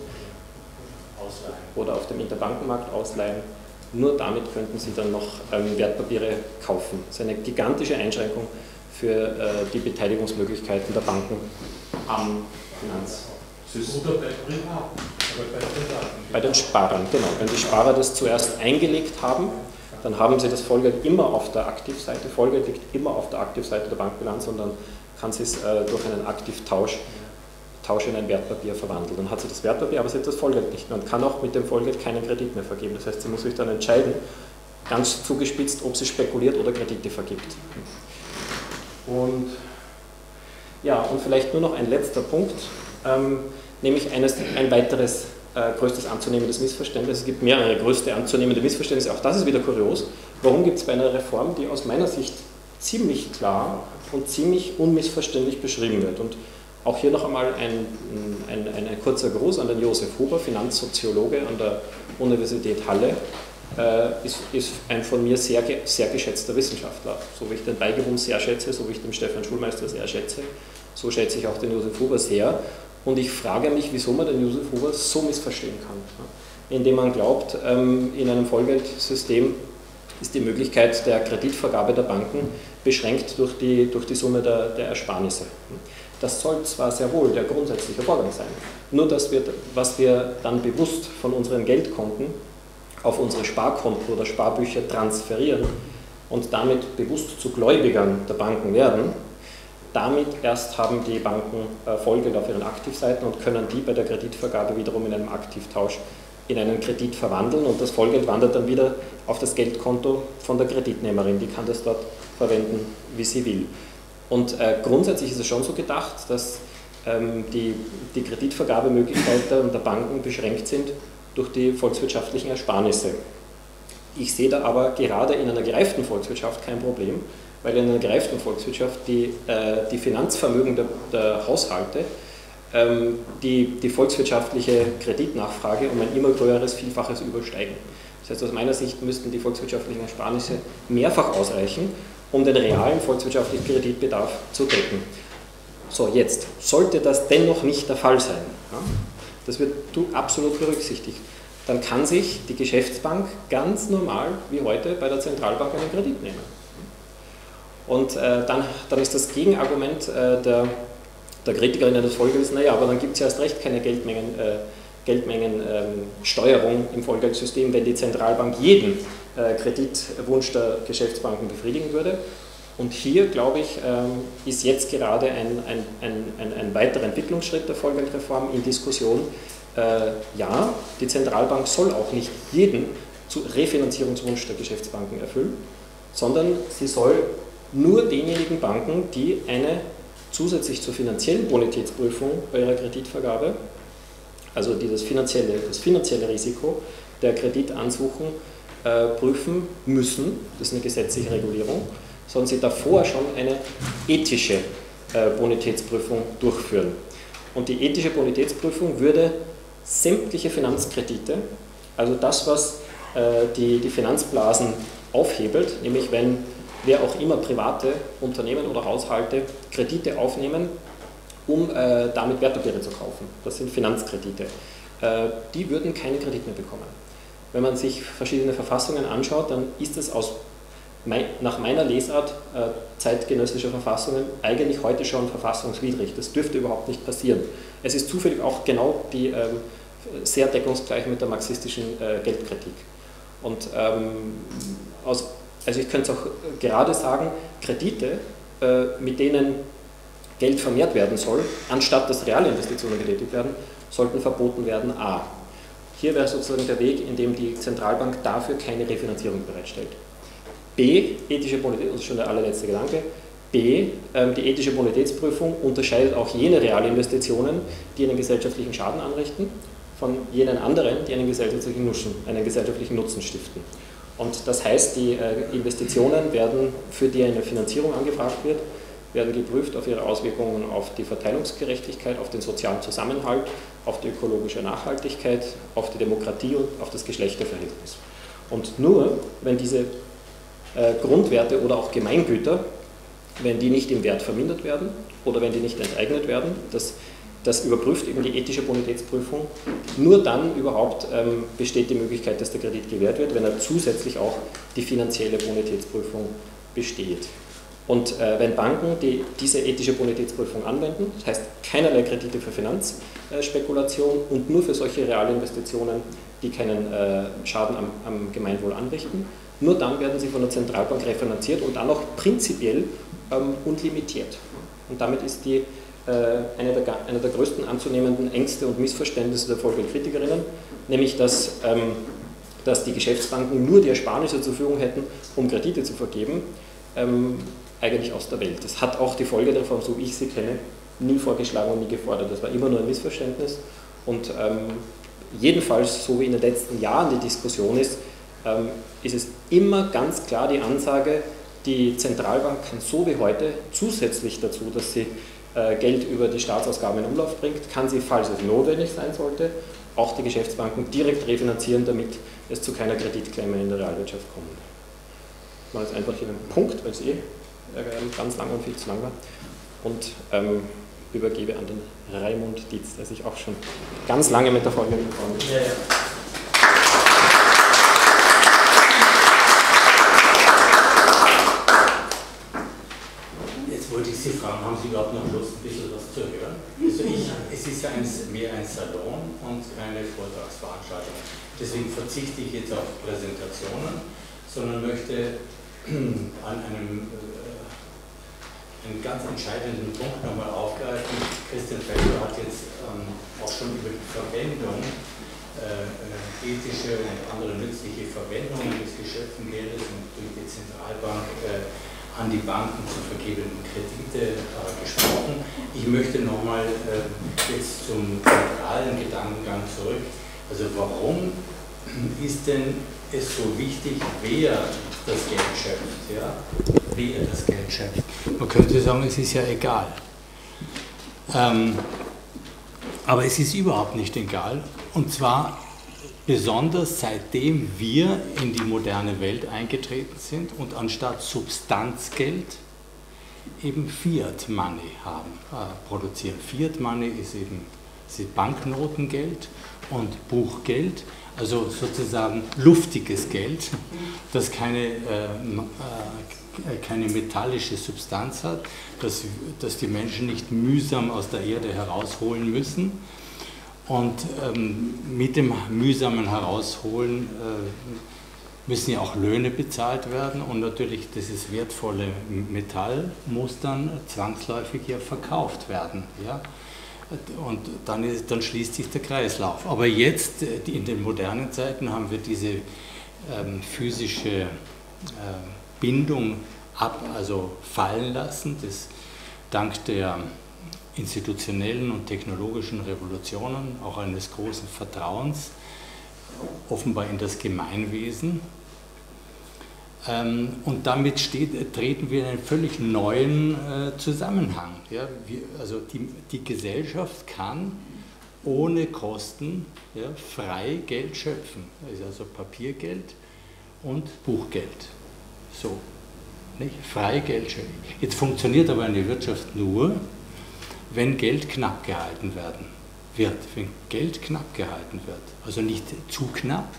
oder auf dem Interbankenmarkt ausleihen. Nur damit könnten sie dann noch Wertpapiere kaufen. Das ist eine gigantische Einschränkung für die Beteiligungsmöglichkeiten der Banken am Finanzsystem. Oder bei Privaten. Bei den Sparern, genau. Wenn die Sparer das zuerst eingelegt haben, dann haben sie das Vollgeld immer auf der Aktivseite. Vollgeld liegt immer auf der Aktivseite der Bankbilanz und dann kann sie es durch einen Aktivtausch in ein Wertpapier verwandeln. Dann hat sie das Wertpapier, aber sie hat das Vollgeld nicht mehr und kann auch mit dem Vollgeld keinen Kredit mehr vergeben. Das heißt, sie muss sich dann entscheiden, ganz zugespitzt, ob sie spekuliert oder Kredite vergibt. Und vielleicht nur noch ein letzter Punkt, nämlich ein weiteres größtes anzunehmendes Missverständnis. Es gibt mehrere größte anzunehmende Missverständnisse, auch das ist wieder kurios. Warum gibt es bei einer Reform, die aus meiner Sicht ziemlich klar und ziemlich unmissverständlich beschrieben wird? Und auch hier noch einmal ein kurzer Gruß an den Josef Huber, Finanzsoziologe an der Universität Halle, ist ein von mir sehr geschätzter Wissenschaftler. So wie ich den Beigerum sehr schätze, so wie ich den Stefan Schulmeister sehr schätze, So schätze ich auch den Josef Huber sehr. Und ich frage mich, wieso man den Josef Huber so missverstehen kann. Indem man glaubt, in einem Vollgeldsystem ist die Möglichkeit der Kreditvergabe der Banken beschränkt durch die Summe der Ersparnisse. Das soll zwar sehr wohl der grundsätzliche Vorgang sein, nur was wir dann bewusst von unseren Geldkonten auf unsere Sparkonten oder Sparbücher transferieren und damit bewusst zu Gläubigern der Banken werden, damit erst haben die Banken Vollgeld auf ihren Aktivseiten und können die bei der Kreditvergabe wiederum in einem Aktivtausch in einen Kredit verwandeln und das Vollgeld wandert dann wieder auf das Geldkonto von der Kreditnehmerin. Die kann das dort verwenden, wie sie will. Und grundsätzlich ist es schon so gedacht, dass die Kreditvergabemöglichkeiten der Banken beschränkt sind durch die volkswirtschaftlichen Ersparnisse. Ich sehe da aber gerade in einer gereiften Volkswirtschaft kein Problem, weil in einer gereiften Volkswirtschaft die Finanzvermögen der Haushalte die volkswirtschaftliche Kreditnachfrage um ein immer größeres Vielfaches übersteigen. Das heißt, aus meiner Sicht müssten die volkswirtschaftlichen Ersparnisse mehrfach ausreichen, um den realen volkswirtschaftlichen Kreditbedarf zu decken. So, jetzt, sollte das dennoch nicht der Fall sein, ja, das wird absolut berücksichtigt, dann kann sich die Geschäftsbank ganz normal wie heute bei der Zentralbank einen Kredit nehmen. Und dann ist das Gegenargument der Kritikerinnen des Vollgelds, naja, aber dann gibt es ja erst recht keine Geldmengensteuerung im Vollgeldsystem, wenn die Zentralbank jeden Kreditwunsch der Geschäftsbanken befriedigen würde. Und hier, glaube ich, ist jetzt gerade ein weiterer Entwicklungsschritt der Vollgeldreform in Diskussion. Ja, die Zentralbank soll auch nicht jeden Refinanzierungswunsch der Geschäftsbanken erfüllen, sondern sie soll nur denjenigen Banken, die eine zusätzlich zur finanziellen Bonitätsprüfung bei ihrer Kreditvergabe, also das finanzielle Risiko der Kreditansuchung prüfen müssen, das ist eine gesetzliche Regulierung, sondern sie davor schon eine ethische Bonitätsprüfung durchführen. Und die ethische Bonitätsprüfung würde sämtliche Finanzkredite, also das, was die Finanzblasen aufhebelt, nämlich wenn wer auch immer private Unternehmen oder Haushalte Kredite aufnehmen, um damit Wertpapiere zu kaufen. Das sind Finanzkredite. Die würden keinen Kredit mehr bekommen. Wenn man sich verschiedene Verfassungen anschaut, dann ist es nach meiner Lesart zeitgenössischer Verfassungen eigentlich heute schon verfassungswidrig. Das dürfte überhaupt nicht passieren. Es ist zufällig auch genau sehr deckungsgleich mit der marxistischen Geldkritik. Und also ich könnte es auch gerade sagen, Kredite, mit denen Geld vermehrt werden soll, anstatt dass reale Investitionen getätigt werden, sollten verboten werden. A. Hier wäre sozusagen der Weg, in dem die Zentralbank dafür keine Refinanzierung bereitstellt. B. Ethische Bonität, das ist schon der allerletzte Gedanke. B. Die ethische Bonitätsprüfung unterscheidet auch jene Realinvestitionen, die einen gesellschaftlichen Schaden anrichten, von jenen anderen, die einen gesellschaftlichen Nutzen stiften. Und das heißt, die Investitionen werden, für die eine Finanzierung angefragt wird, werden geprüft auf ihre Auswirkungen auf die Verteilungsgerechtigkeit, auf den sozialen Zusammenhalt, auf die ökologische Nachhaltigkeit, auf die Demokratie und auf das Geschlechterverhältnis. Und nur, wenn diese Grundwerte oder auch Gemeingüter, wenn die nicht im Wert vermindert werden oder wenn die nicht enteignet werden, das überprüft eben die ethische Bonitätsprüfung. Nur dann überhaupt besteht die Möglichkeit, dass der Kredit gewährt wird, wenn er zusätzlich auch die finanzielle Bonitätsprüfung besteht. Und wenn Banken diese ethische Bonitätsprüfung anwenden, das heißt keinerlei Kredite für Finanzspekulation und nur für solche Realinvestitionen, die keinen Schaden am Gemeinwohl anrichten, nur dann werden sie von der Zentralbank refinanziert und dann auch prinzipiell und limitiert. Und damit ist einer der größten anzunehmenden Ängste und Missverständnisse der Vollgeldkritikerinnen, nämlich dass die Geschäftsbanken nur die Ersparnisse zur Verfügung hätten, um Kredite zu vergeben, eigentlich aus der Welt. Das hat auch die Vollgeldreform, so wie ich sie kenne, nie vorgeschlagen und nie gefordert. Das war immer nur ein Missverständnis und jedenfalls, so wie in den letzten Jahren die Diskussion ist es immer ganz klar die Ansage, die Zentralbank kann so wie heute zusätzlich dazu, dass sie Geld über die Staatsausgaben in Umlauf bringt, kann sie, falls es notwendig sein sollte, auch die Geschäftsbanken direkt refinanzieren, damit es zu keiner Kreditklemme in der Realwirtschaft kommt. Ich mache jetzt einfach hier einen Punkt, weil es ganz lang und viel zu lang war. Und übergebe an den Raimund Dietz, der sich auch schon ganz lange mit der Folge befreundet hat. Ja. Jetzt wollte ich Sie fragen, haben Sie überhaupt noch Lust, ein bisschen was zu hören? Also es ist ja mehr ein Salon und keine Vortragsveranstaltung. Deswegen verzichte ich jetzt auf Präsentationen, sondern möchte an einen ganz entscheidenden Punkt nochmal aufgreifen. Christian Felder hat jetzt auch schon über die Verwendung, ethische und andere nützliche Verwendungen des Geschöpfengeldes und durch die Zentralbank an die Banken zu vergebenen Kredite gesprochen. Ich möchte nochmal jetzt zum zentralen Gedankengang zurück. Also warum ist denn es so wichtig, wer das Geld schöpft? Ja? Wer das Geld schöpft. Man könnte sagen, es ist ja egal. Aber es ist überhaupt nicht egal. Und zwar besonders seitdem wir in die moderne Welt eingetreten sind und anstatt Substanzgeld eben Fiat Money produzieren. Fiat Money ist eben Banknotengeld und Buchgeld, also sozusagen luftiges Geld, das keine metallische Substanz hat, das die Menschen nicht mühsam aus der Erde herausholen müssen. Und mit dem mühsamen Herausholen müssen ja auch Löhne bezahlt werden und natürlich dieses wertvolle Metall muss dann zwangsläufig ja verkauft werden. Ja? Und dann schließt sich der Kreislauf. Aber jetzt, in den modernen Zeiten, haben wir diese physische Bindung also fallen lassen, das dank der institutionellen und technologischen Revolutionen, auch eines großen Vertrauens, offenbar in das Gemeinwesen. Und damit treten wir in einen völlig neuen Zusammenhang. Ja? Also die Gesellschaft kann ohne Kosten frei Geld schöpfen. Das ist also Papiergeld und Buchgeld. So, nicht? Frei Geld schöpfen. Jetzt funktioniert aber eine Wirtschaft nur, wenn Geld knapp gehalten wird. Wenn Geld knapp gehalten wird. Also nicht zu knapp.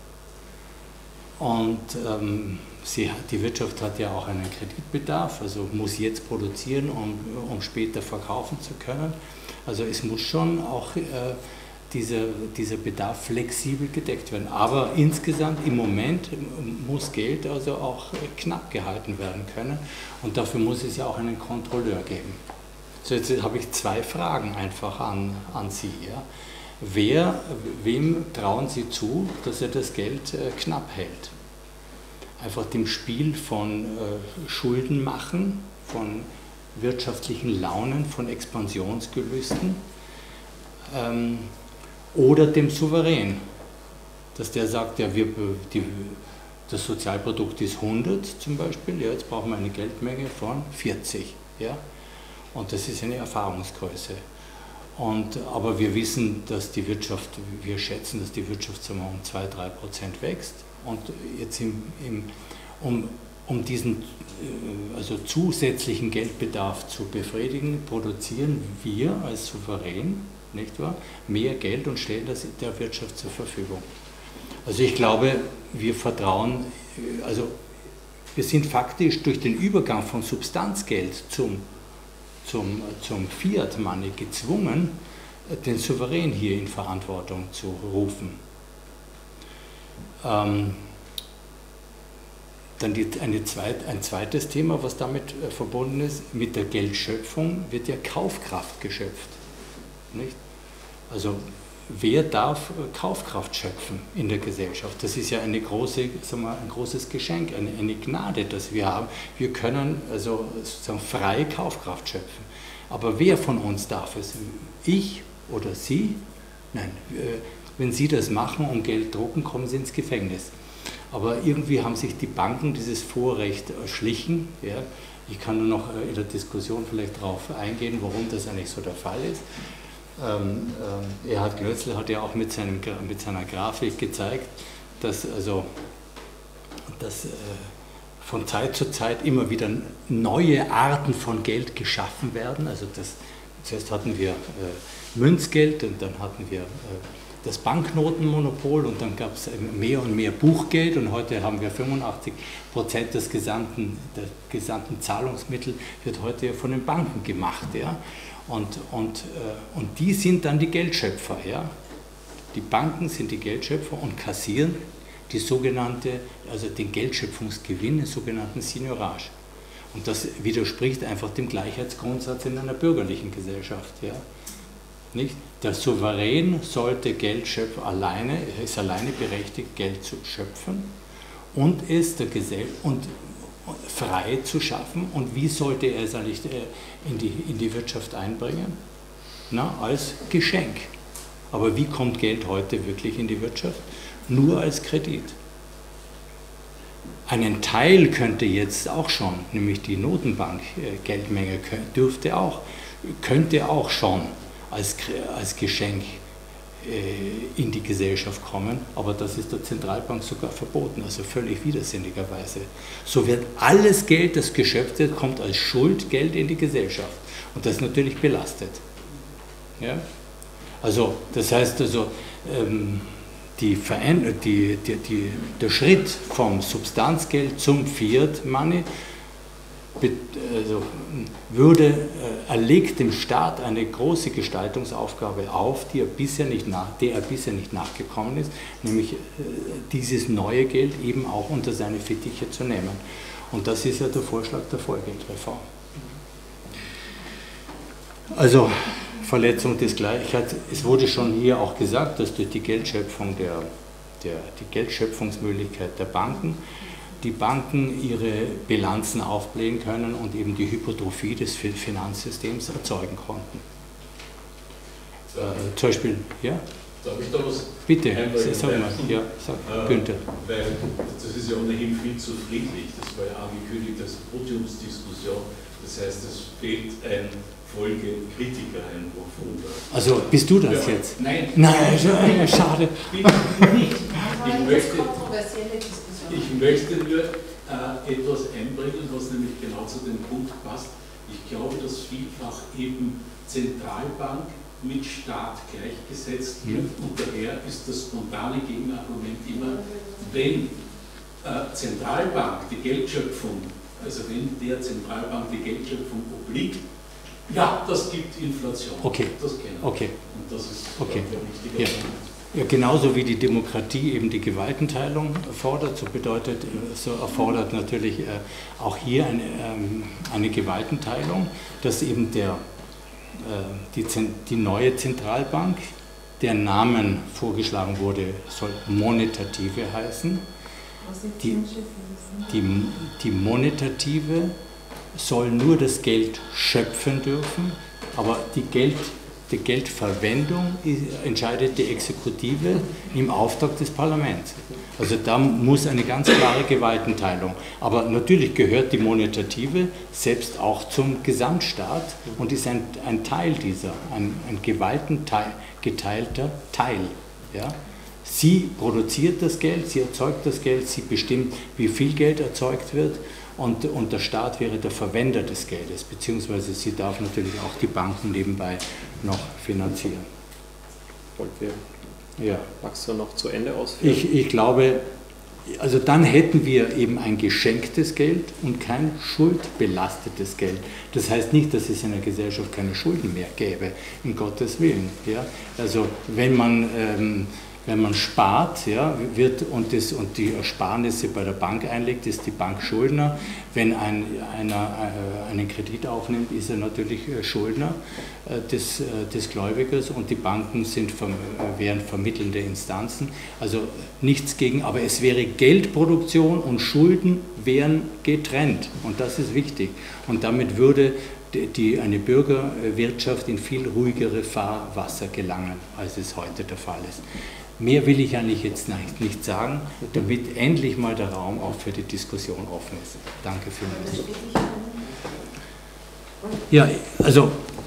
Und die Wirtschaft hat ja auch einen Kreditbedarf, also muss jetzt produzieren, um später verkaufen zu können. Also es muss schon auch dieser Bedarf flexibel gedeckt werden. Aber insgesamt im Moment muss Geld also auch knapp gehalten werden können und dafür muss es ja auch einen Kontrolleur geben. So, jetzt habe ich zwei Fragen einfach an Sie. Ja? Wem trauen Sie zu, dass er das Geld knapp hält? Einfach dem Spiel von Schulden machen, von wirtschaftlichen Launen, von Expansionsgelüsten oder dem Souverän, dass der sagt, ja, das Sozialprodukt ist 100 zum Beispiel, ja, jetzt brauchen wir eine Geldmenge von 40. Ja? Und das ist eine Erfahrungsgröße. Aber wir wissen, dass wir schätzen, dass die Wirtschaft um 2–3% wächst. Und jetzt um diesen also zusätzlichen Geldbedarf zu befriedigen, produzieren wir als Souverän, nicht wahr, mehr Geld und stellen das der Wirtschaft zur Verfügung. Also ich glaube, wir sind faktisch durch den Übergang von Substanzgeld zum Fiat Money gezwungen, den Souverän hier in Verantwortung zu rufen. Dann ein zweites Thema, was damit verbunden ist, mit der Geldschöpfung wird ja Kaufkraft geschöpft. Nicht? Also wer darf Kaufkraft schöpfen in der Gesellschaft? Das ist ja ein großes Geschenk, eine Gnade, das wir haben. Wir können also sozusagen frei Kaufkraft schöpfen. Aber wer von uns darf es? Ich oder Sie? Nein, wenn Sie das machen und Geld drucken, kommen Sie ins Gefängnis. Aber irgendwie haben sich die Banken dieses Vorrecht erschlichen. Ja. Ich kann nur noch in der Diskussion vielleicht darauf eingehen, warum das eigentlich so der Fall ist. Erhard Glötzl hat ja auch mit seiner Grafik gezeigt, dass von Zeit zu Zeit immer wieder neue Arten von Geld geschaffen werden, also dass Zuerst hatten wir Münzgeld und dann hatten wir das Banknotenmonopol und dann gab es mehr und mehr Buchgeld und heute haben wir 85% des gesamten Zahlungsmittel wird heute ja von den Banken gemacht. Ja? Und die sind dann die Geldschöpfer. Ja? Die Banken sind die Geldschöpfer und kassieren die sogenannte, also den Geldschöpfungsgewinn, den sogenannten Seigniorage. Und das widerspricht einfach dem Gleichheitsgrundsatz in einer bürgerlichen Gesellschaft. Ja? Nicht? Der Souverän sollte Geld schöpfen, ist alleine berechtigt, Geld zu schöpfen und es der und frei zu schaffen. Und wie sollte er es eigentlich in die Wirtschaft einbringen? Na, als Geschenk. Aber wie kommt Geld heute wirklich in die Wirtschaft? Nur als Kredit. Einen Teil könnte jetzt auch schon, nämlich die Notenbank-Geldmenge könnte auch schon als Geschenk in die Gesellschaft kommen, aber das ist der Zentralbank sogar verboten, also völlig widersinnigerweise. So wird alles Geld, das geschöpft wird, kommt als Schuldgeld in die Gesellschaft und das ist natürlich belastet. Ja? Also, das heißt also, der Schritt vom Substanzgeld zum Fiat-Money erlegt dem Staat eine große Gestaltungsaufgabe auf, der er bisher nicht nachgekommen ist, nämlich dieses neue Geld eben auch unter seine Fittiche zu nehmen. Und das ist ja der Vorschlag der Vollgeldreform. Also Verletzung des Gleichheits. Es wurde schon hier auch gesagt, dass durch die Geldschöpfung die Geldschöpfungsmöglichkeit der Banken die Banken ihre Bilanzen aufblähen können und eben die Hypertrophie des Finanzsystems erzeugen konnten. Zum Beispiel, ja? Darf ich da was? Bitte, sag mal. Ja, sag, Günther. Weil das ist ja ohnehin viel zu friedlich. Das war ja angekündigt als Podiumsdiskussion. Das heißt, es fehlt ein Folgekritiker, ein Profunder. Also bist du das jetzt? Nein. Nein, schade. Ich möchte nur etwas einbringen, was nämlich genau zu dem Punkt passt. Ich glaube, dass vielfach eben Zentralbank mit Staat gleichgesetzt wird und daher ist das spontane Gegenargument immer, wenn Zentralbank die Geldschöpfung, also wenn der Zentralbank die Geldschöpfung obliegt, ja, das gibt Inflation. Okay. Das kennen wir. Okay. Und das ist okay. ein wichtiger Punkt. Ja, genauso wie die Demokratie eben die Gewaltenteilung fordert, so erfordert natürlich auch hier eine Gewaltenteilung, dass eben die neue Zentralbank, deren Namen vorgeschlagen wurde, soll Monetative heißen. Die Monetative soll nur das Geld schöpfen dürfen, aber die Geldverwendung entscheidet die Exekutive im Auftrag des Parlaments. Also da muss eine ganz klare Gewaltenteilung. Aber natürlich gehört die Monetative selbst auch zum Gesamtstaat und ist ein Teil dieser, ein gewaltengeteilter Teil. Ja? Sie produziert das Geld, sie erzeugt das Geld, sie bestimmt, wie viel Geld erzeugt wird. Und der Staat wäre der Verwender des Geldes, beziehungsweise sie darf natürlich auch die Banken nebenbei noch finanzieren. Magst du noch zu Ende ausführen? Ich glaube, also dann hätten wir eben ein geschenktes Geld und kein schuldbelastetes Geld. Das heißt nicht, dass es in der Gesellschaft keine Schulden mehr gäbe, um Gottes Willen. Ja? Also wenn man spart, ja, und die Ersparnisse bei der Bank einlegt, ist die Bank Schuldner. Wenn einer einen Kredit aufnimmt, ist er natürlich Schuldner des Gläubigers und die Banken wären vermittelnde Instanzen. Also nichts gegen, aber es wäre Geldproduktion und Schulden wären getrennt und das ist wichtig. Und damit würde eine Bürgerwirtschaft in viel ruhigere Fahrwasser gelangen, als es heute der Fall ist. Mehr will ich eigentlich jetzt nicht sagen, damit endlich mal der Raum auch für die Diskussion offen ist. Danke vielmals. Ja, also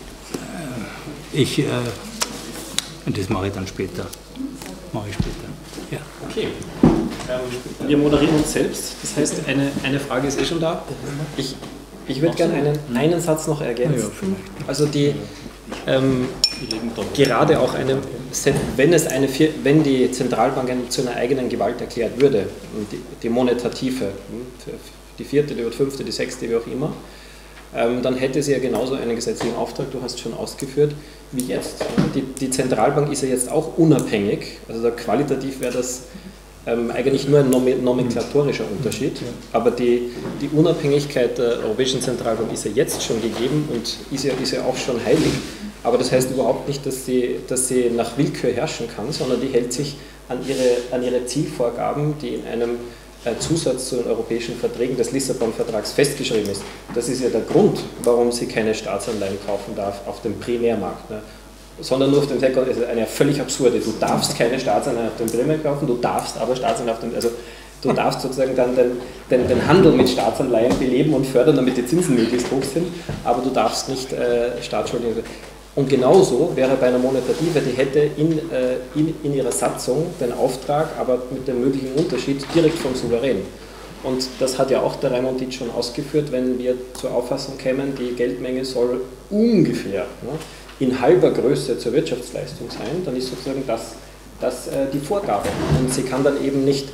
das mache ich dann später. Ja. Okay. Wir moderieren uns selbst, das heißt, eine Frage ist schon da. Ich würde gerne einen Satz noch ergänzen. Also gerade auch wenn die Zentralbank zu einer eigenen Gewalt erklärt würde, die monetative, die vierte, die fünfte, die sechste, wie auch immer, dann hätte sie ja genauso einen gesetzlichen Auftrag, du hast schon ausgeführt, wie jetzt. Die Zentralbank ist ja jetzt auch unabhängig, also qualitativ wäre das eigentlich nur ein nomenklatorischer Unterschied, aber die Unabhängigkeit der Europäischen Zentralbank ist ja jetzt schon gegeben und ist ja auch schon heilig, aber das heißt überhaupt nicht, dass sie nach Willkür herrschen kann, sondern die hält sich an ihre Zielvorgaben, die in einem Zusatz zu den europäischen Verträgen des Lissabon-Vertrags festgeschrieben ist. Das ist ja der Grund, warum sie keine Staatsanleihen kaufen darf auf dem Primärmarkt, ne? Sondern nur auf dem Sekundär. Das ist eine völlig absurde. Du darfst keine Staatsanleihen auf dem Primärmarkt kaufen, du darfst aber Staatsanleihen auf dem, also du darfst sozusagen dann den Handel mit Staatsanleihen beleben und fördern, damit die Zinsen möglichst hoch sind, aber du darfst nicht Staatsschulden. Und genauso wäre bei einer Monetative, die hätte in ihrer Satzung den Auftrag, aber mit dem möglichen Unterschied direkt vom Souverän. Und das hat ja auch der Raimund Ditsch schon ausgeführt, wenn wir zur Auffassung kämen, die Geldmenge soll ungefähr in halber Größe zur Wirtschaftsleistung sein, dann ist sozusagen das die Vorgabe. Und sie kann dann eben nicht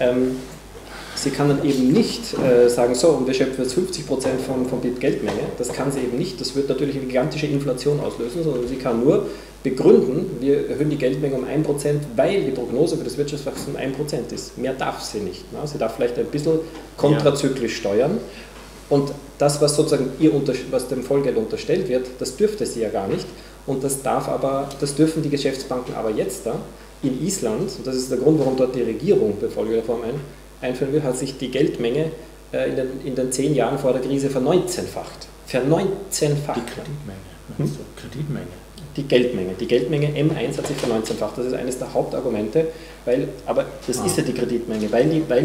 sagen, so, und wir schöpfen jetzt 50% vom BIP Geldmenge. Das kann sie eben nicht. Das wird natürlich eine gigantische Inflation auslösen, sondern sie kann nur begründen, wir erhöhen die Geldmenge um 1%, weil die Prognose für das Wirtschaftswachstum 1% ist. Mehr darf sie nicht. Sie darf vielleicht ein bisschen kontrazyklisch steuern. Und das, was sozusagen was dem Vollgeld unterstellt wird, das dürfte sie ja gar nicht. Und das dürfen die Geschäftsbanken aber jetzt da. In Island, und das ist der Grund, warum dort die Regierung bei Folgereform einführen will, hat sich die Geldmenge in den 10 Jahren vor der Krise verneunzehnfacht. Verneunzehnfacht. Die Kreditmenge. Die Geldmenge. Die Geldmenge M1 hat sich verneunzehnfacht. Das ist eines der Hauptargumente, aber das ist ja die Kreditmenge, weil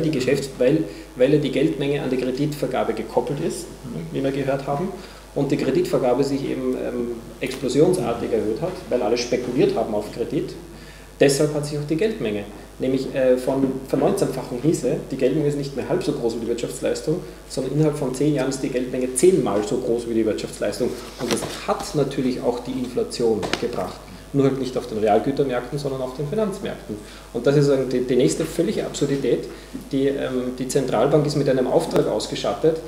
die Geldmenge an die Kreditvergabe gekoppelt ist, wie wir gehört haben, und die Kreditvergabe sich eben explosionsartig erhöht hat, weil alle spekuliert haben auf Kredit. Deshalb hat sich auch die Geldmenge, nämlich von Verneunzehnfachung hieße, die Geldmenge ist nicht mehr halb so groß wie die Wirtschaftsleistung, sondern innerhalb von 10 Jahren ist die Geldmenge 10-mal so groß wie die Wirtschaftsleistung. Und das hat natürlich auch die Inflation gebracht. Nur halt nicht auf den Realgütermärkten, sondern auf den Finanzmärkten. Und das ist die nächste völlige Absurdität. Die Zentralbank ist mit einem Auftrag ausgestattet,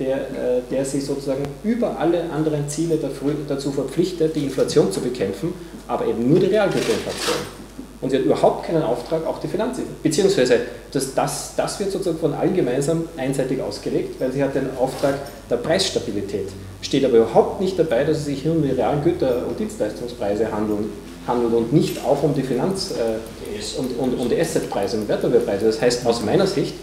der sie sozusagen über alle anderen Ziele dazu verpflichtet, die Inflation zu bekämpfen, aber eben nur die Realgüterinflation. Und sie hat überhaupt keinen Auftrag, auch die Finanzinflation. Beziehungsweise das wird sozusagen von allen gemeinsam einseitig ausgelegt, weil sie hat den Auftrag der Preisstabilität. Steht aber überhaupt nicht dabei, dass es sich hier um die realen Güter- und Dienstleistungspreise handelt und nicht auch um die Finanz- und die Assetpreise und Wertpapierpreise. Das heißt, aus meiner Sicht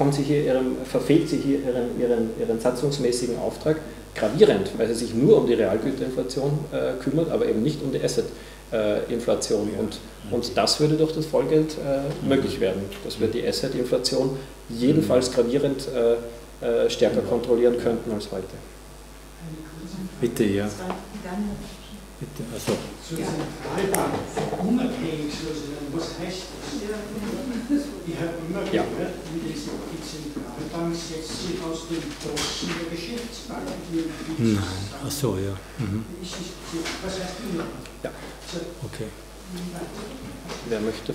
verfehlt sie hier ihren satzungsmäßigen Auftrag gravierend, weil sie sich nur um die Realgüterinflation kümmert, aber eben nicht um die Assetinflation. Und das würde durch das Vollgeld möglich werden, dass wir die Assetinflation jedenfalls gravierend stärker kontrollieren könnten als heute. Bitte, ja. Bitte, also. Zur Zentralbank unabhängig sozusagen, was heißt das? Ich habe immer gehört, die Zentralbank setzt sich aus den Kosten der Geschäftsbank. Nein, ach so, ja. Mhm. Was heißt das? Ja. Okay. Wer möchte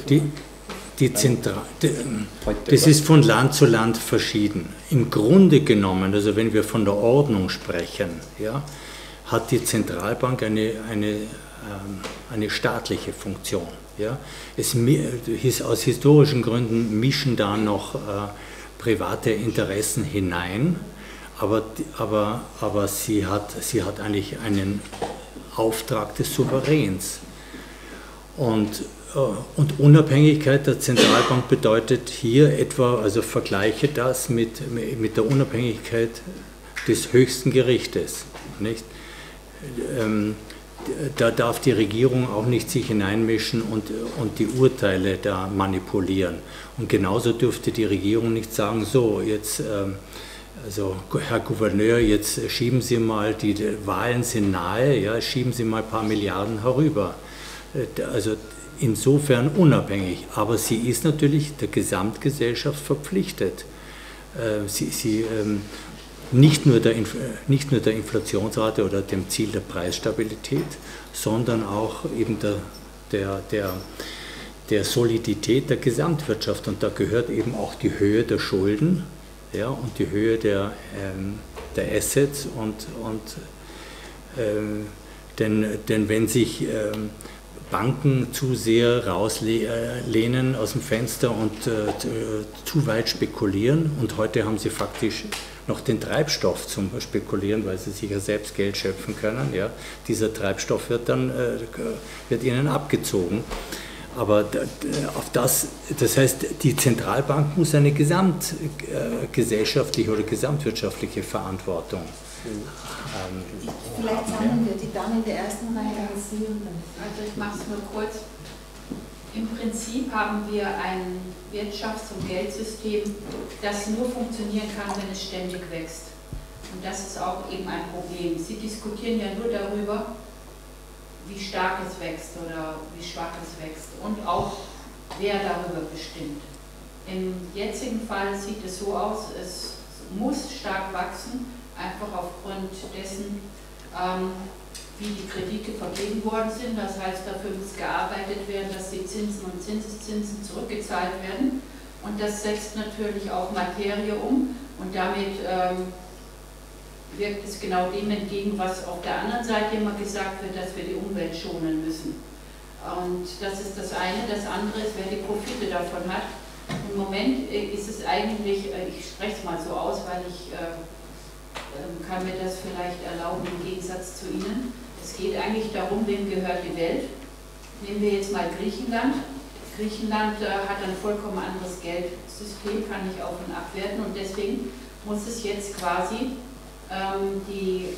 das ist von Land zu Land verschieden. Im Grunde genommen, also wenn wir von der Ordnung sprechen, ja, hat die Zentralbank eine staatliche Funktion. Ja. Aus historischen Gründen mischen da noch private Interessen hinein, aber sie hat eigentlich einen Auftrag des Souveräns. Und Unabhängigkeit der Zentralbank bedeutet hier etwa, also vergleiche das mit der Unabhängigkeit des höchsten Gerichtes. Nicht? Da darf die Regierung auch nicht sich hineinmischen und die Urteile da manipulieren. Und genauso dürfte die Regierung nicht sagen, so, jetzt, also Herr Gouverneur, jetzt schieben Sie mal, die Wahlen sind nahe, ja, schieben Sie mal ein paar Milliarden herüber. Also insofern unabhängig, aber sie ist natürlich der Gesamtgesellschaft verpflichtet. nicht nur der Inflationsrate oder dem Ziel der Preisstabilität, sondern auch eben der Solidität der Gesamtwirtschaft. Und da gehört eben auch die Höhe der Schulden, ja, und die Höhe der Assets. Denn wenn sich Banken zu sehr rauslehnen aus dem Fenster und zu weit spekulieren, und heute haben sie faktisch noch den Treibstoff zum Spekulieren, weil sie sich ja selbst Geld schöpfen können. Ja. Dieser Treibstoff wird ihnen abgezogen. Aber das heißt, die Zentralbank muss eine gesamtgesellschaftliche oder gesamtwirtschaftliche Verantwortung. Vielleicht sammeln wir die Damen in der ersten Reihe als Sie und dann. Also ich mache es nur kurz. Im Prinzip haben wir ein Wirtschafts- und Geldsystem, das nur funktionieren kann, wenn es ständig wächst. Und das ist auch eben ein Problem. Sie diskutieren ja nur darüber, wie stark es wächst oder wie schwach es wächst und auch, wer darüber bestimmt. Im jetzigen Fall sieht es so aus, es muss stark wachsen, einfach aufgrund dessen, wie die Kredite vergeben worden sind. Das heißt, dafür muss gearbeitet werden, dass die Zinsen und Zinseszinsen zurückgezahlt werden. Und das setzt natürlich auch Materie um und damit wirkt es genau dem entgegen, was auf der anderen Seite immer gesagt wird, dass wir die Umwelt schonen müssen. Und das ist das eine. Das andere ist, wer die Profite davon hat. Im Moment ist es eigentlich, ich spreche es mal so aus, weil ich kann mir das vielleicht erlauben im Gegensatz zu Ihnen. Es geht eigentlich darum, wem gehört die Welt. Nehmen wir jetzt mal Griechenland. Griechenland hat ein vollkommen anderes Geldsystem, kann nicht auf- und abwerten, und deswegen muss es jetzt quasi die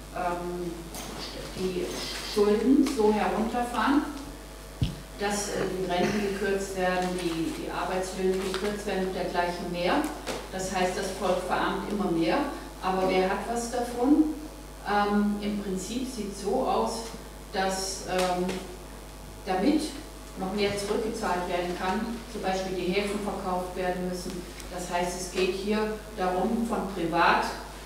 Schulden so herunterfahren, dass die Renten gekürzt werden, die Arbeitslöhne gekürzt werden und dergleichen mehr. Das heißt, das Volk verarmt immer mehr. Aber wer hat was davon? Im Prinzip sieht es so aus, dass damit noch mehr zurückgezahlt werden kann, zum Beispiel die Häfen verkauft werden müssen. Das heißt, es geht hier darum, von Privat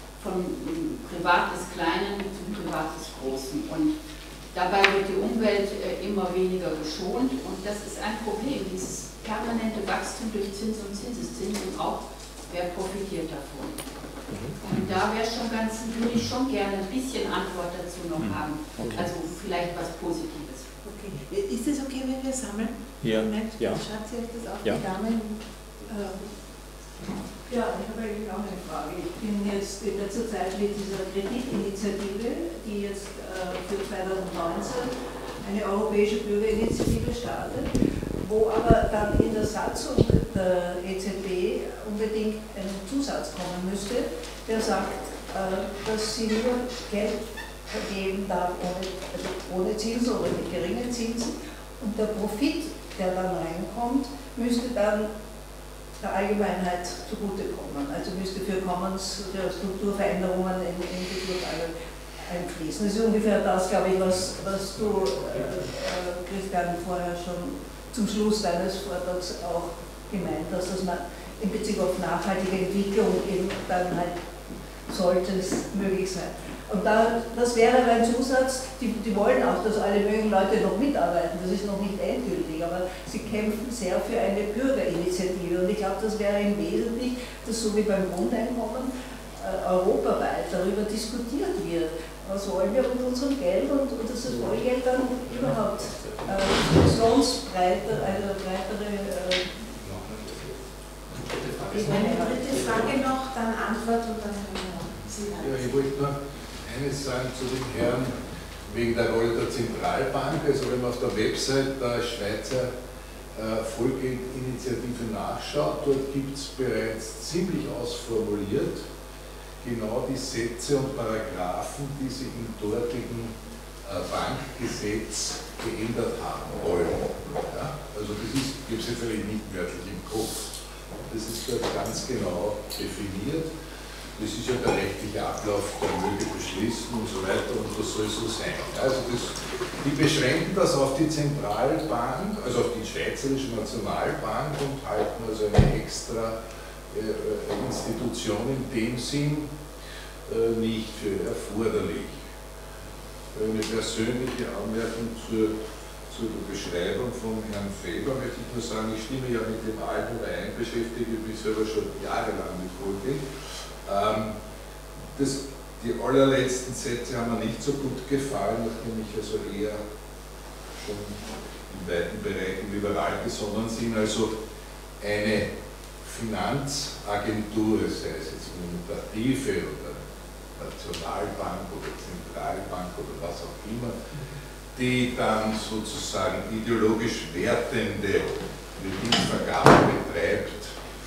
des Kleinen zum Privat des Großen. Und dabei wird die Umwelt immer weniger geschont, und das ist ein Problem, dieses permanente Wachstum durch Zins und Zinseszins, und auch wer profitiert davon. Und da würde ich schon gerne ein bisschen Antwort dazu noch haben, also vielleicht was Positives. Okay. Ist es okay, wenn wir sammeln? Ja. Ja. Schaut sich das auf, ja. Die Damen? Ja, ich habe eigentlich auch eine Frage. Ich bin jetzt in letzter Zeit mit dieser Kreditinitiative, die jetzt für 2019 eine europäische Bürgerinitiative startet, wo aber dann in der Satzung der EZB unbedingt ein Zusatz kommen müsste, der sagt, dass sie nur Geld vergeben darf ohne Zinsen oder mit geringen Zinsen, und der Profit, der dann reinkommt, müsste dann der Allgemeinheit zugutekommen. Also müsste für Commons, für Strukturveränderungen in die Globale einfließen. Das ist ungefähr das, glaube ich, was du, Christian, vorher schon zum Schluss deines Vortrags auch gemeint hast, dass man in Bezug auf nachhaltige Entwicklung eben dann halt sollte es möglich sein. Und das wäre ein Zusatz, die wollen auch, dass alle möglichen Leute noch mitarbeiten, das ist noch nicht endgültig, aber sie kämpfen sehr für eine Bürgerinitiative, und ich glaube, das wäre im Wesentlichen, dass so wie beim Grundeinkommen europaweit darüber diskutiert wird. Was wollen wir mit unserem Geld, und dass das Vollgeld dann überhaupt diskussionsbreiter, eine breitere Eine dritte Frage noch, dann Antwort, und dann können wir noch Sie Ja, ich wollte noch eines sagen zu den Herren wegen der Rolle der Zentralbank. Also wenn man auf der Website der Schweizer Vollgeldinitiative nachschaut, dort gibt es bereits ziemlich ausformuliert genau die Sätze und Paragraphen, die sie im dortigen Bankgesetz geändert haben wollen. Ja? Also das ist, ich habe es ja vielleicht nicht wörtlich im Kopf, das ist dort ganz genau definiert. Das ist ja der rechtliche Ablauf, der möge beschließen und so weiter, und das soll so sein. Also die beschränken das auf die Zentralbank, also auf die Schweizerische Nationalbank, und halten also eine extra Institution in dem Sinn nicht für erforderlich. Eine persönliche Anmerkung zur Beschreibung von Herrn Faber möchte ich nur sagen, ich stimme ja mit dem allen überein, beschäftige mich selber schon jahrelang mit Holding. Die allerletzten Sätze haben mir nicht so gut gefallen, nachdem ich also eher schon in weiten Bereichen liberal gesonnen sind. Also eine Finanzagentur, sei es jetzt Monetative oder Nationalbank oder Zentralbank oder was auch immer, die dann sozusagen ideologisch wertende Kreditvergabe betreibt,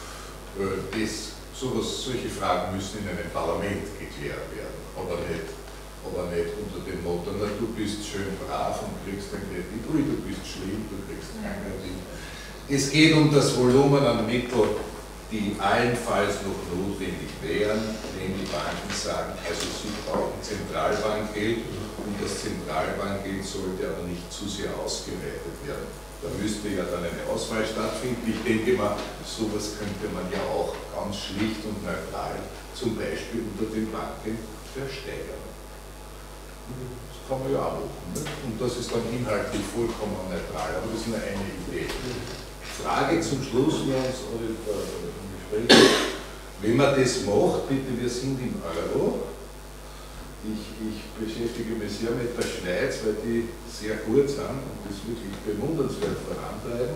solche Fragen müssen in einem Parlament geklärt werden, aber nicht unter dem Motto, na, du bist schön brav und kriegst einen Kredit, oder du bist schlimm, du kriegst keinen Kredit. Es geht um das Volumen an Mitteln, die allenfalls noch notwendig wären, wenn die Banken sagen, also sie brauchen Zentralbankgeld und das Zentralbankgeld sollte aber nicht zu sehr ausgeweitet werden. Da müsste ja dann eine Auswahl stattfinden. Ich denke mal, sowas könnte man ja auch ganz schlicht und neutral zum Beispiel unter den Banken versteigern. Das kann man ja auch machen. Ne? Und das ist dann inhaltlich vollkommen neutral, aber das ist nur eine Idee. Frage zum Schluss, wir haben es im Gespräch. Wenn man das macht, bitte, wir sind im Euro. Ich beschäftige mich sehr mit der Schweiz, weil die sehr gut sind und das wirklich bewundernswert vorantreiben.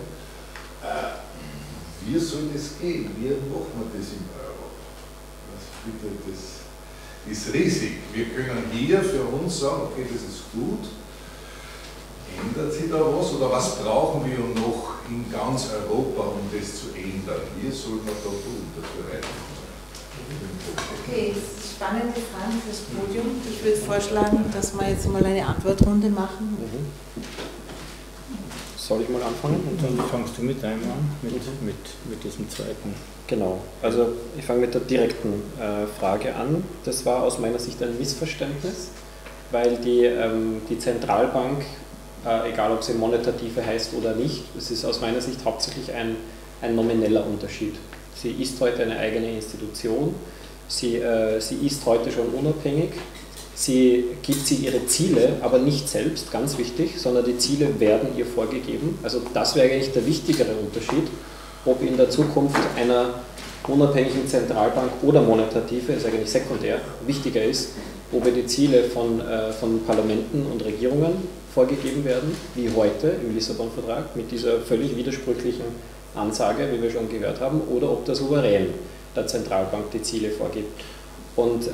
Wie soll das gehen? Wie macht man das im Euro? Das ist riesig. Wir können hier für uns sagen, okay, das ist gut. Ändert sich da was oder was brauchen wir noch in ganz Europa, um das zu ändern? Wie soll man da tun, dafür rein? Okay, spannende Fragen fürs Podium. Ich würde vorschlagen, dass wir jetzt mal eine Antwortrunde machen. Soll ich mal anfangen? Und dann fangst du mit einem an, mit diesem zweiten. Genau, also ich fange mit der direkten Frage an. Das war aus meiner Sicht ein Missverständnis, weil die Zentralbank, egal ob sie monetative heißt oder nicht, es ist aus meiner Sicht hauptsächlich ein nomineller Unterschied. Sie ist heute eine eigene Institution, sie ist heute schon unabhängig, sie gibt sie ihre Ziele, aber nicht selbst, ganz wichtig, sondern die Ziele werden ihr vorgegeben. Also das wäre eigentlich der wichtigere Unterschied, ob in der Zukunft einer unabhängigen Zentralbank oder monetative, ist eigentlich sekundär, wichtiger ist, ob ihr die Ziele von Parlamenten und Regierungen vorgegeben werden, wie heute im Lissabon-Vertrag, mit dieser völlig widersprüchlichen Ansage, wie wir schon gehört haben, oder ob der Souverän der Zentralbank die Ziele vorgibt. Und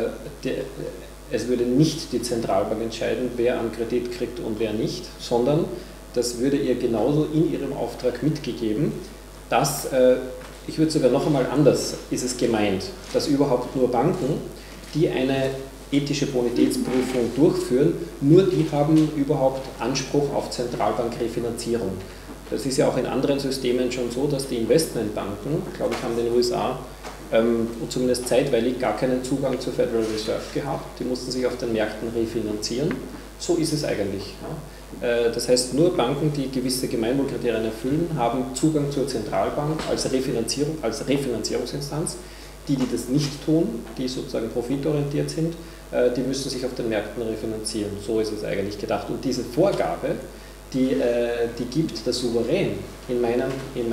es würde nicht die Zentralbank entscheiden, wer an Kredit kriegt und wer nicht, sondern das würde ihr genauso in ihrem Auftrag mitgegeben, dass, ich würde sogar noch einmal anders, ist es gemeint, dass überhaupt nur Banken, die eine ethische Bonitätsprüfung durchführen, nur die haben überhaupt Anspruch auf Zentralbankrefinanzierung. Das ist ja auch in anderen Systemen schon so, dass die Investmentbanken, glaube ich, haben in den USA zumindest zeitweilig gar keinen Zugang zur Federal Reserve gehabt. Die mussten sich auf den Märkten refinanzieren. So ist es eigentlich. Ja. Das heißt, nur Banken, die gewisse Gemeinwohlkriterien erfüllen, haben Zugang zur Zentralbank als Refinanzierungsinstanz. Die das nicht tun, die sozusagen profitorientiert sind, die müssen sich auf den Märkten refinanzieren. So ist es eigentlich gedacht. Und diese Vorgabe, die gibt der Souverän in meinem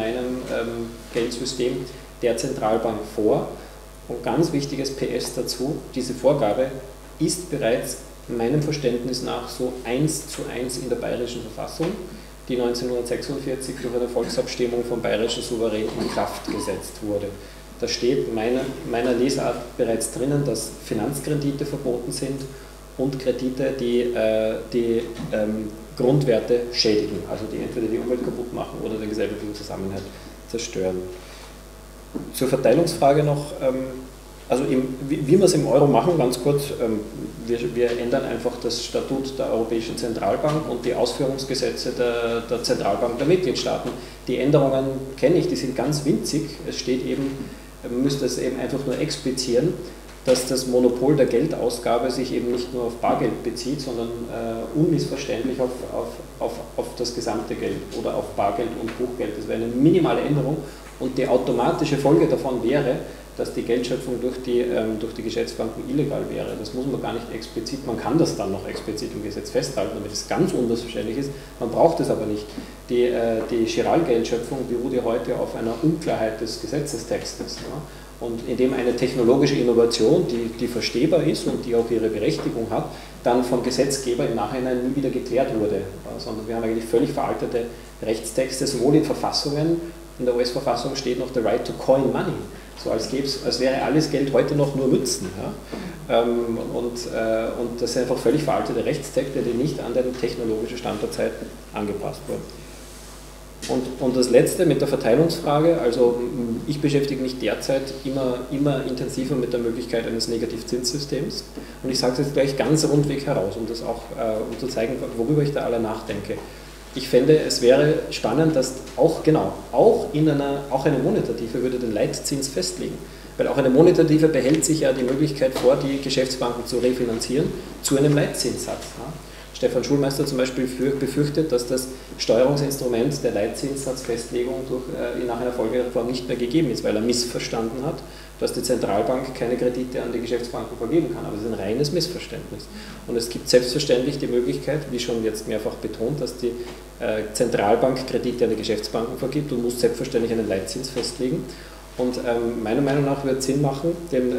Geldsystem der Zentralbank vor. Und ganz wichtiges PS dazu, diese Vorgabe ist bereits meinem Verständnis nach so 1:1 in der bayerischen Verfassung, die 1946 durch eine Volksabstimmung vom bayerischen Souverän in Kraft gesetzt wurde. Da steht meiner Lesart bereits drinnen, dass Finanzkredite verboten sind und Kredite, die Grundwerte schädigen, also die entweder die Umwelt kaputt machen oder den gesellschaftlichen Zusammenhalt zerstören. Zur Verteilungsfrage noch, also wie wir es im Euro machen, ganz kurz, wir ändern einfach das Statut der Europäischen Zentralbank und die Ausführungsgesetze der Zentralbank der Mitgliedstaaten. Die Änderungen kenne ich, die sind ganz winzig. Es steht eben, man müsste es eben einfach nur explizieren, dass das Monopol der Geldausgabe sich eben nicht nur auf Bargeld bezieht, sondern unmissverständlich auf das gesamte Geld oder auf Bargeld und Buchgeld. Das wäre eine minimale Änderung und die automatische Folge davon wäre, dass die Geldschöpfung durch die Geschäftsbanken illegal wäre. Das muss man gar nicht explizit, man kann das dann noch explizit im Gesetz festhalten, damit es ganz unmissverständlich ist. Man braucht es aber nicht. Die Chiral-Geldschöpfung beruht ja heute auf einer Unklarheit des Gesetzestextes. Ja? Und indem eine technologische Innovation, die verstehbar ist und die auch ihre Berechtigung hat, dann vom Gesetzgeber im Nachhinein nie wieder geklärt wurde, sondern wir haben eigentlich völlig veraltete Rechtstexte, sowohl in Verfassungen, in der US-Verfassung steht noch the right to coin money, so als wäre alles Geld heute noch nur Münzen. Ja? Und das sind einfach völlig veraltete Rechtstexte, die nicht an den technologischen Stand der Zeit angepasst wurden. Und das Letzte mit der Verteilungsfrage, also ich beschäftige mich derzeit immer intensiver mit der Möglichkeit eines Negativzinssystems und ich sage es jetzt gleich ganz rundweg heraus, um zu zeigen, worüber ich da alle nachdenke. Ich fände, es wäre spannend, dass auch eine Monetative würde den Leitzins festlegen, weil auch eine Monetative behält sich ja die Möglichkeit vor, die Geschäftsbanken zu refinanzieren zu einem Leitzinssatz. Ja? Stefan Schulmeister zum Beispiel befürchtet, dass das Steuerungsinstrument der Leitzinssatzfestlegung nach einer Folgereform nicht mehr gegeben ist, weil er missverstanden hat, dass die Zentralbank keine Kredite an die Geschäftsbanken vergeben kann. Aber es ist ein reines Missverständnis. Und es gibt selbstverständlich die Möglichkeit, wie schon jetzt mehrfach betont, dass die Zentralbank Kredite an die Geschäftsbanken vergibt und muss selbstverständlich einen Leitzins festlegen. Und meiner Meinung nach wird es Sinn machen,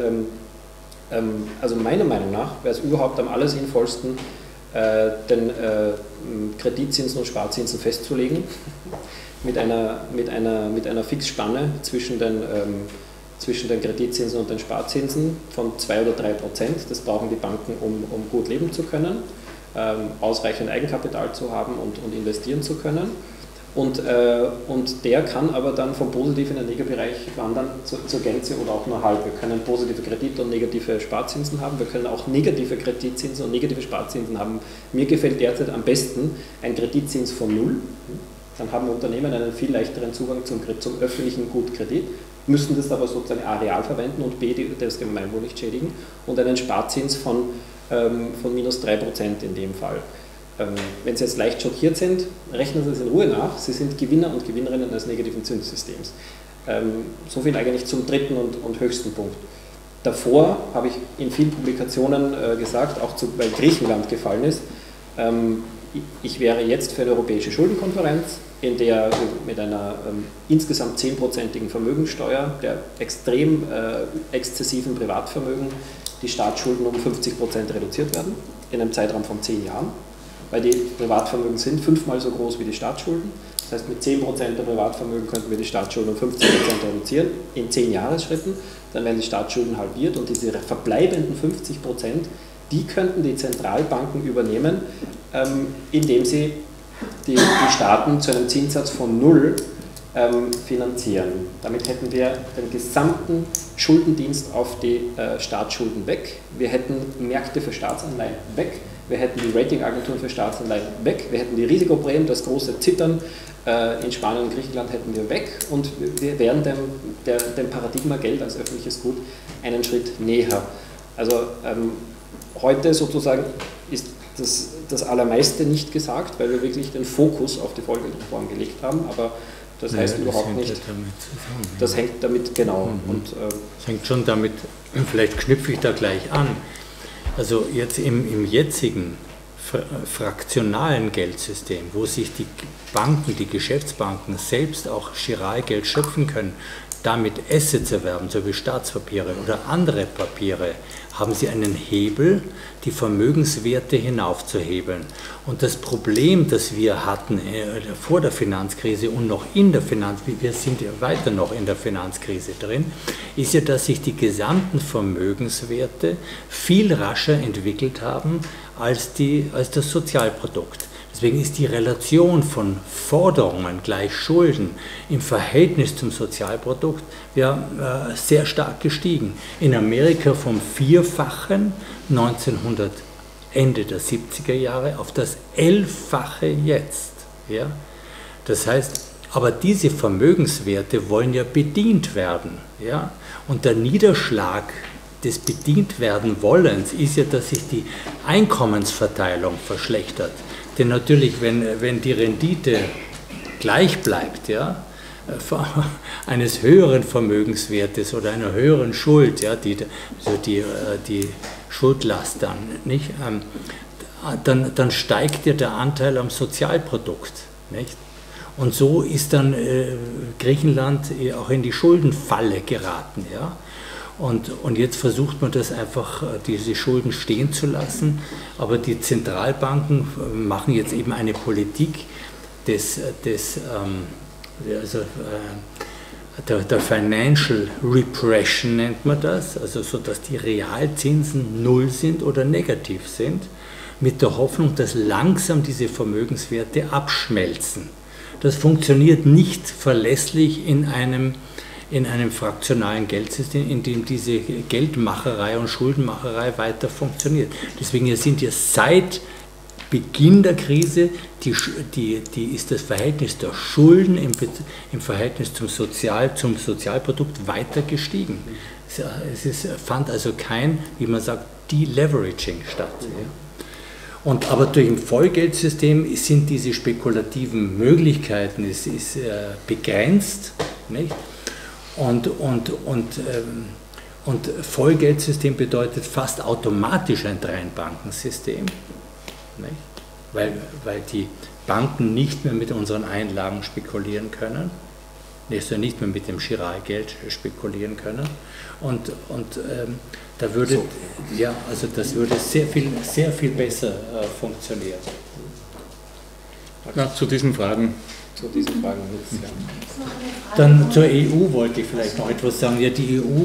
also meiner Meinung nach wäre es überhaupt am allersinnvollsten, den Kreditzinsen und Sparzinsen festzulegen, mit einer Fixspanne zwischen den Kreditzinsen und den Sparzinsen von 2 oder 3%. Das brauchen die Banken, um gut leben zu können, ausreichend Eigenkapital zu haben und investieren zu können. Und der kann aber dann vom positiven in den Negativbereich wandern zur Gänze oder auch nur halb. Wir können positive Kredite und negative Sparzinsen haben. Wir können auch negative Kreditzinsen und negative Sparzinsen haben. Mir gefällt derzeit am besten ein Kreditzins von 0. Dann haben Unternehmen einen viel leichteren Zugang zum öffentlichen Gutkredit, müssen das aber sozusagen A, real verwenden und B, das Gemeinwohl nicht schädigen, und einen Sparzins von minus 3% in dem Fall. Wenn Sie jetzt leicht schockiert sind, rechnen Sie es in Ruhe nach. Sie sind Gewinner und Gewinnerinnen eines negativen Zinssystems. So viel eigentlich zum dritten und höchsten Punkt. Davor habe ich in vielen Publikationen gesagt, auch weil Griechenland gefallen ist, ich wäre jetzt für eine europäische Schuldenkonferenz, in der mit einer insgesamt 10%igen Vermögenssteuer, der extrem exzessiven Privatvermögen, die Staatsschulden um 50% reduziert werden, in einem Zeitraum von 10 Jahren. Weil die Privatvermögen sind 5-mal so groß wie die Staatsschulden. Das heißt, mit 10% der Privatvermögen könnten wir die Staatsschulden um 50% reduzieren, in 10 Jahresschritten. Dann werden die Staatsschulden halbiert und diese verbleibenden 50%, die könnten die Zentralbanken übernehmen, indem sie die Staaten zu einem Zinssatz von 0 finanzieren. Damit hätten wir den gesamten Schuldendienst auf die Staatsschulden weg. Wir hätten Märkte für Staatsanleihen weg. Wir hätten die Ratingagenturen für Staatsanleihen weg, wir hätten die Risikoprämien, das große Zittern in Spanien und Griechenland hätten wir weg und wir wären dem Paradigma Geld als öffentliches Gut einen Schritt näher. Also heute sozusagen ist das Allermeiste nicht gesagt, weil wir wirklich den Fokus auf die Folgereform gelegt haben, aber das heißt überhaupt nicht, das hängt damit, genau. Das hängt schon damit, vielleicht knüpfe ich da gleich an. Also jetzt im jetzigen fraktionalen Geldsystem, wo sich die Banken, die Geschäftsbanken selbst auch Giralgeld schöpfen können, damit Assets erwerben, so wie Staatspapiere oder andere Papiere, haben sie einen Hebel, die Vermögenswerte hinaufzuhebeln. Und das Problem, das wir hatten vor der Finanzkrise und noch in der Finanzkrise, wir sind ja weiter noch in der Finanzkrise drin, ist ja, dass sich die gesamten Vermögenswerte viel rascher entwickelt haben als das Sozialprodukt. Deswegen ist die Relation von Forderungen gleich Schulden im Verhältnis zum Sozialprodukt ja sehr stark gestiegen. In Amerika vom 4-fachen Ende der 70er Jahre auf das 11-fache jetzt. Ja? Das heißt, aber diese Vermögenswerte wollen ja bedient werden. Ja? Und der Niederschlag des Bedientwerdenwollens ist ja, dass sich die Einkommensverteilung verschlechtert. Denn natürlich, wenn die Rendite gleich bleibt, ja, eines höheren Vermögenswertes oder einer höheren Schuld, ja, die Schuldlast dann, nicht? Dann steigt ja der Anteil am Sozialprodukt, nicht? Und so ist dann Griechenland auch in die Schuldenfalle geraten, ja? Und jetzt versucht man das einfach, diese Schulden stehen zu lassen, aber die Zentralbanken machen jetzt eben eine Politik der Financial Repression nennt man das, also so, dass die Realzinsen null sind oder negativ sind, mit der Hoffnung, dass langsam diese Vermögenswerte abschmelzen. Das funktioniert nicht verlässlich in einem fraktionalen Geldsystem, in dem diese Geldmacherei und Schuldenmacherei weiter funktioniert. Deswegen sind ja seit Beginn der Krise ist das Verhältnis der Schulden im Verhältnis zum Sozialprodukt weiter gestiegen. Es fand also kein, wie man sagt, Deleveraging statt. Aber durch ein Vollgeldsystem sind diese spekulativen Möglichkeiten begrenzt, nicht? Und Vollgeldsystem bedeutet fast automatisch ein Drei-Banken-System, nicht? Weil die Banken nicht mehr mit unseren Einlagen spekulieren können, nicht mehr mit dem Giralgeld spekulieren können. Da würde, das würde sehr viel besser funktionieren. Ja, zu diesen Fragen jetzt, ja. Dann zur EU wollte ich vielleicht noch etwas sagen. Ja, die EU,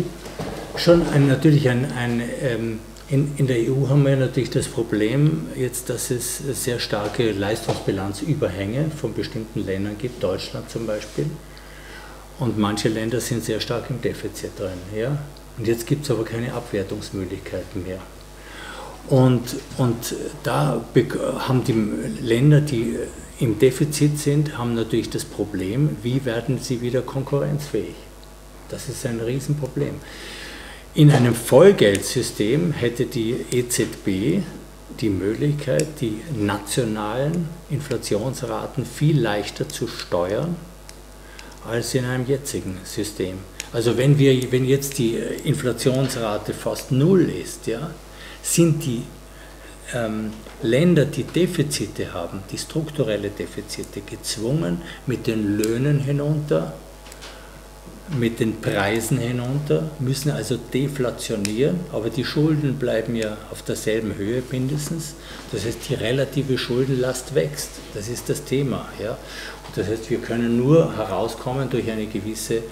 in der EU haben wir natürlich das Problem jetzt, dass es sehr starke Leistungsbilanzüberhänge von bestimmten Ländern gibt, Deutschland zum Beispiel. Und manche Länder sind sehr stark im Defizit drin. Ja? Und jetzt gibt es aber keine Abwertungsmöglichkeiten mehr. Und da haben die Länder, die im Defizit sind, haben natürlich das Problem, wie werden sie wieder konkurrenzfähig. Das ist ein Riesenproblem. In einem Vollgeldsystem hätte die EZB die Möglichkeit, die nationalen Inflationsraten viel leichter zu steuern als in einem jetzigen System. Also wenn jetzt die Inflationsrate fast null ist, ja, sind die Länder, die Defizite haben, die strukturelle Defizite, gezwungen, mit den Löhnen hinunter, mit den Preisen hinunter, müssen also deflationieren, aber die Schulden bleiben ja auf derselben Höhe mindestens. Das heißt, die relative Schuldenlast wächst. Das ist das Thema. Ja? Und das heißt, wir können nur herauskommen durch eine gewisse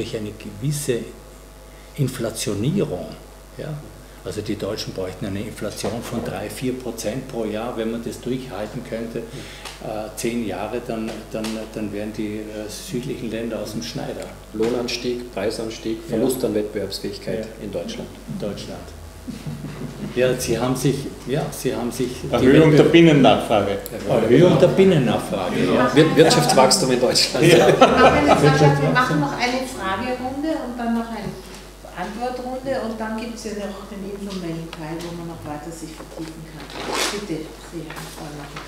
Inflationierung. Ja? Also die Deutschen bräuchten eine Inflation von 3–4% pro Jahr. Wenn man das durchhalten könnte, 10 Jahre, dann wären die südlichen Länder aus dem Schneider. Lohnanstieg, Preisanstieg, Verlust an Wettbewerbsfähigkeit in Deutschland. Ja, Sie haben sich Erhöhung der Binnennachfrage. Erhöhung der Binnennachfrage. Ja. Wirtschaftswachstum in Deutschland. Ja. Wir machen noch eine Fragerunde und dann noch eine Antwortrunde und dann gibt es ja noch den informellen Teil, wo man noch weiter sich vertiefen kann. Bitte, Sie haben vorlachen.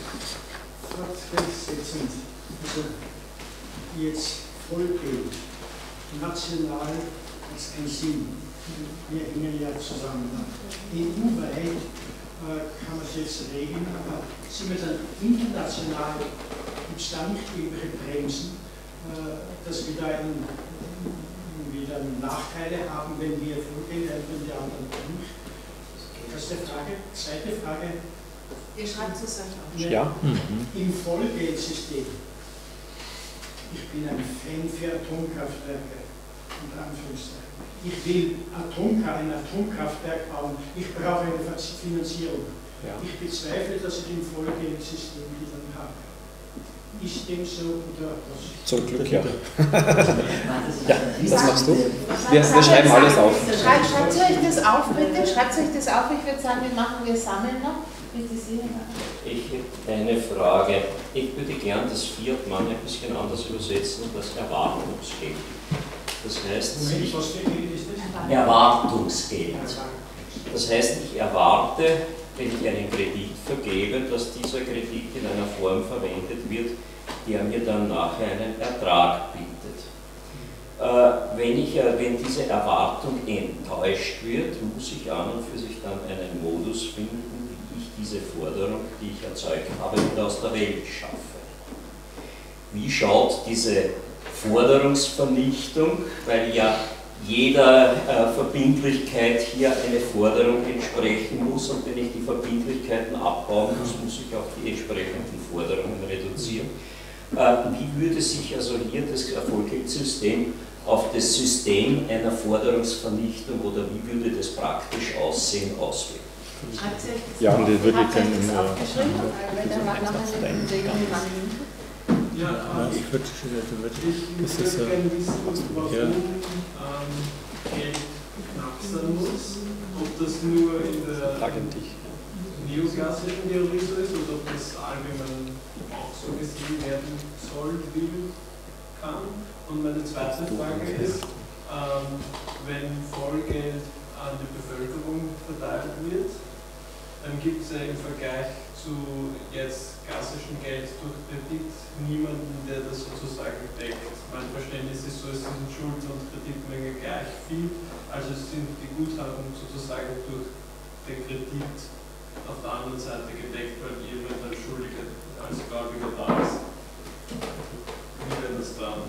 Also jetzt Vollgeld, national ist ein Sinn. Wir hängen ja zusammen. EU-weit kann man es jetzt regeln, aber sind wir dann international, gibt es da nicht irgendwelche Bremsen, dass wir da wieder Nachteile haben, wenn wir Vollgeld und die anderen nicht? Das ist die Frage. Zweite Frage. Ihr schreibt es euch auf. Ja. Im Vollgeldsystem. Ich bin ein Fan für Atomkraftwerke, unter Anführungszeichen. Ich will ein Atomkraftwerk bauen. Ich brauche eine Finanzierung. Ja. Ich bezweifle, dass ich im Vollgeldsystem die dann habe. Ist dem so oder was? Zum Glück, ja. Ja, was machst du? Wir schreiben alles auf. Schreibt euch das auf, bitte. Schreibt euch das auf. Ich würde sagen, wir sammeln noch. Bitte Sie. Ich hätte eine Frage. Ich würde gern das Fiat-Mann ein bisschen anders übersetzen, das Erwartungsgeld. Das heißt, Erwartungsgeld. Das heißt, ich erwarte, wenn ich einen Kredit vergebe, dass dieser Kredit in einer Form verwendet wird, der mir dann nachher einen Ertrag bietet. Wenn diese Erwartung enttäuscht wird, muss ich an und für sich dann einen Modus finden, wie ich diese Forderung, die ich erzeugt habe, wieder aus der Welt schaffe. Wie schaut diese Forderungsvernichtung, weil ja jeder Verbindlichkeit hier eine Forderung entsprechen muss, und wenn ich die Verbindlichkeiten abbauen muss, muss ich auch die entsprechenden Forderungen reduzieren. Wie würde sich also hier das Erfolgssystem auf das System einer Forderungsvernichtung, oder wie würde das praktisch aussehen, auswirken? Ja, und das würde ich dann ich würde gerne wissen, warum Geld knapp sein muss. Ob das nur in der neoklassischen Theorie so ist oder ob das allgemein auch so gesehen werden soll, will, kann. Und meine zweite Frage ist, wenn Vollgeld an die Bevölkerung verteilt wird, dann gibt es ja im Vergleich zu jetzt klassischem Geld durch Kredit niemanden, der das sozusagen deckt. Mein Verständnis ist so, es sind Schuld und Kreditmenge gleich viel, also sind die Guthaben sozusagen durch den Kredit auf der anderen Seite gedeckt, weil jemand als Schuldiger, als Gläubiger da ist. Wie wäre das dann?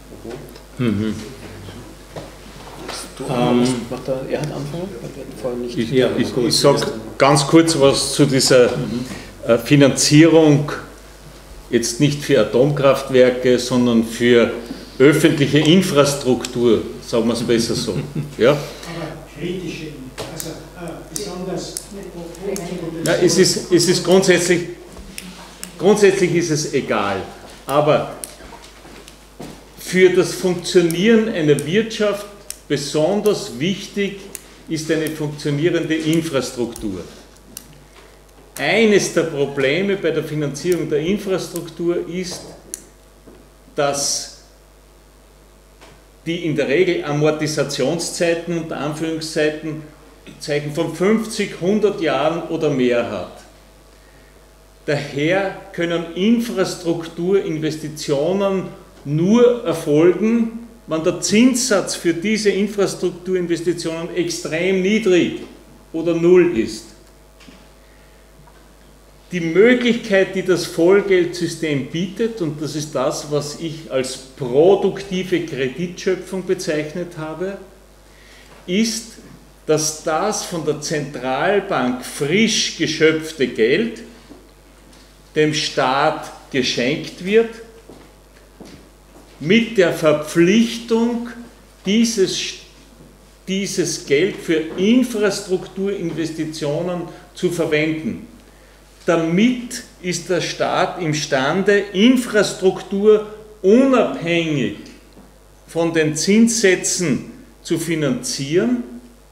Er hat angefangen? Ich sage ganz kurz was zu dieser Finanzierung, jetzt nicht für Atomkraftwerke, sondern für öffentliche Infrastruktur, sagen wir es besser so. Ja? Aber kritische, also besonders. Na, es ist grundsätzlich ist es egal, aber für das Funktionieren einer Wirtschaft besonders wichtig ist eine funktionierende Infrastruktur. Eines der Probleme bei der Finanzierung der Infrastruktur ist, dass die in der Regel Amortisationszeiten unter Anführungszeichen von 50, 100 Jahren oder mehr hat. Daher können Infrastrukturinvestitionen nur erfolgen, wenn der Zinssatz für diese Infrastrukturinvestitionen extrem niedrig oder null ist. Die Möglichkeit, die das Vollgeldsystem bietet, und das ist das, was ich als produktive Kreditschöpfung bezeichnet habe, ist, dass das von der Zentralbank frisch geschöpfte Geld dem Staat geschenkt wird, mit der Verpflichtung, dieses Geld für Infrastrukturinvestitionen zu verwenden. Damit ist der Staat imstande, Infrastruktur unabhängig von den Zinssätzen zu finanzieren.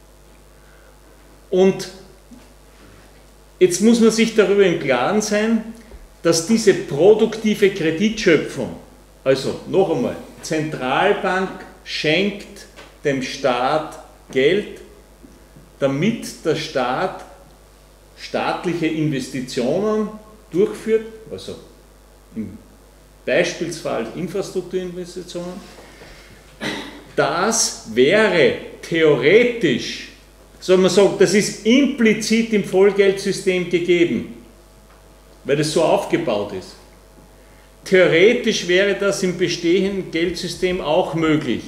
Und jetzt muss man sich darüber im Klaren sein, dass diese produktive Kreditschöpfung, also noch einmal, Zentralbank schenkt dem Staat Geld, damit der Staat staatliche Investitionen durchführt, also im Beispielsfall Infrastrukturinvestitionen. Das wäre theoretisch, soll man sagen, das ist implizit im Vollgeldsystem gegeben, weil es so aufgebaut ist. Theoretisch wäre das im bestehenden Geldsystem auch möglich.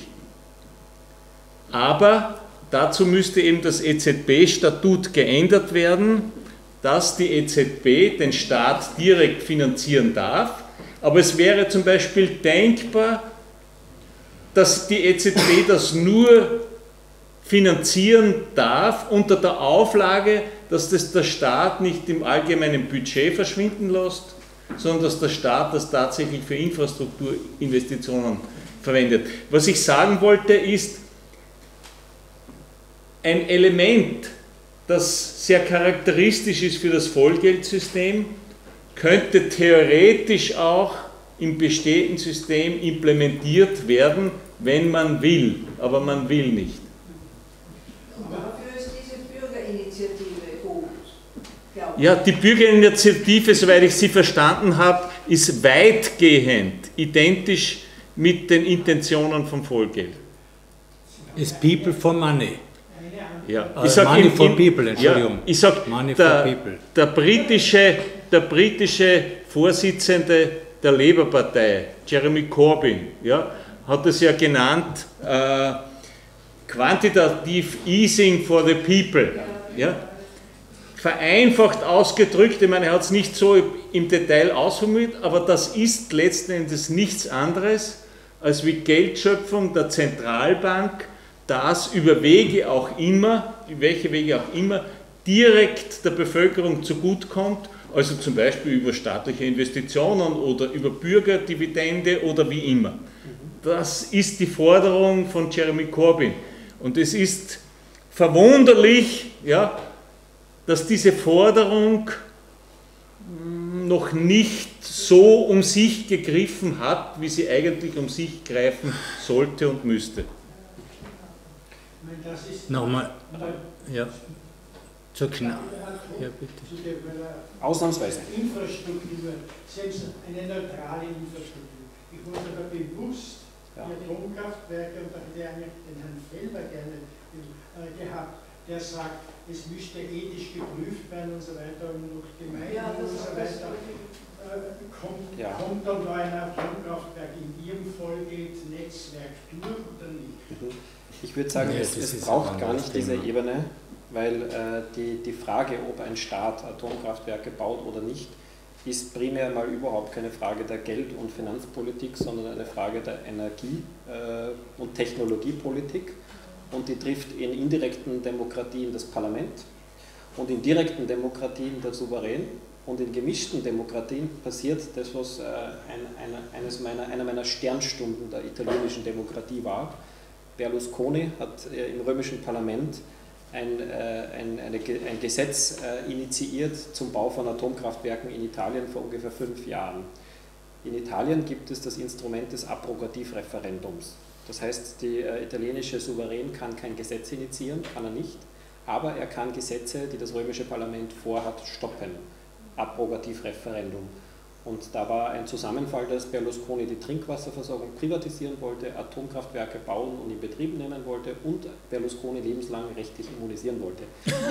Aber dazu müsste eben das EZB-Statut geändert werden, dass die EZB den Staat direkt finanzieren darf. Aber es wäre zum Beispiel denkbar, dass die EZB das nur finanzieren darf unter der Auflage, dass das der Staat nicht im allgemeinen Budget verschwinden lässt, sondern dass der Staat das tatsächlich für Infrastrukturinvestitionen verwendet. Was ich sagen wollte ist, ein Element, das sehr charakteristisch ist für das Vollgeldsystem, könnte theoretisch auch im bestehenden System implementiert werden, wenn man will, aber man will nicht. Dafür ist diese Bürgerinitiative gut. Ja, die Bürgerinitiative, soweit ich sie verstanden habe, ist weitgehend identisch mit den Intentionen vom Vollgeld. Ist People for Money. Ja, Money for People, Entschuldigung. Ja, ich sage, der britische Vorsitzende der Labour-Partei, Jeremy Corbyn, ja, hat es ja genannt, Quantitative Easing for the People. Ja. Vereinfacht ausgedrückt, ich meine, er hat es nicht so im Detail ausformuliert, aber das ist letzten Endes nichts anderes, als wie Geldschöpfung der Zentralbank, das über Wege auch immer, welche Wege auch immer, direkt der Bevölkerung zugutekommt, also zum Beispiel über staatliche Investitionen oder über Bürgerdividende oder wie immer. Das ist die Forderung von Jeremy Corbyn. Und es ist verwunderlich, ja, dass diese Forderung noch nicht so um sich gegriffen hat, wie sie eigentlich um sich greifen sollte und müsste. Nochmal, ja, zur Knapp. Ja, bitte. Ausnahmsweise. Infrastruktur, selbst eine neutrale Infrastruktur. Ich wurde aber bewusst, die Atomkraftwerke, und da hätte ich eigentlich den Herrn Felber gerne gehabt, der sagt, es müsste ethisch geprüft werden und so weiter und noch Gemeinden und so weiter. Kommt dann da ein Atomkraftwerk in Ihrem Vollgeldnetzwerk durch oder nicht? Ich würde sagen, es braucht gar nicht diese Ebene, weil die Frage, ob ein Staat Atomkraftwerke baut oder nicht, ist primär mal überhaupt keine Frage der Geld- und Finanzpolitik, sondern eine Frage der Energie- und Technologiepolitik. Und die trifft in indirekten Demokratien das Parlament und in direkten Demokratien der Souverän. Und in gemischten Demokratien passiert das, was einer meiner Sternstunden der italienischen Demokratie war. Berlusconi hat im römischen Parlament ein Gesetz initiiert zum Bau von Atomkraftwerken in Italien vor ungefähr 5 Jahren. In Italien gibt es das Instrument des Abrogativreferendums. Das heißt, der italienische Souverän kann kein Gesetz initiieren, kann er nicht, aber er kann Gesetze, die das römische Parlament vorhat, stoppen. Abrogativreferendum. Und da war ein Zusammenfall, dass Berlusconi die Trinkwasserversorgung privatisieren wollte, Atomkraftwerke bauen und in Betrieb nehmen wollte und Berlusconi lebenslang rechtlich immunisieren wollte.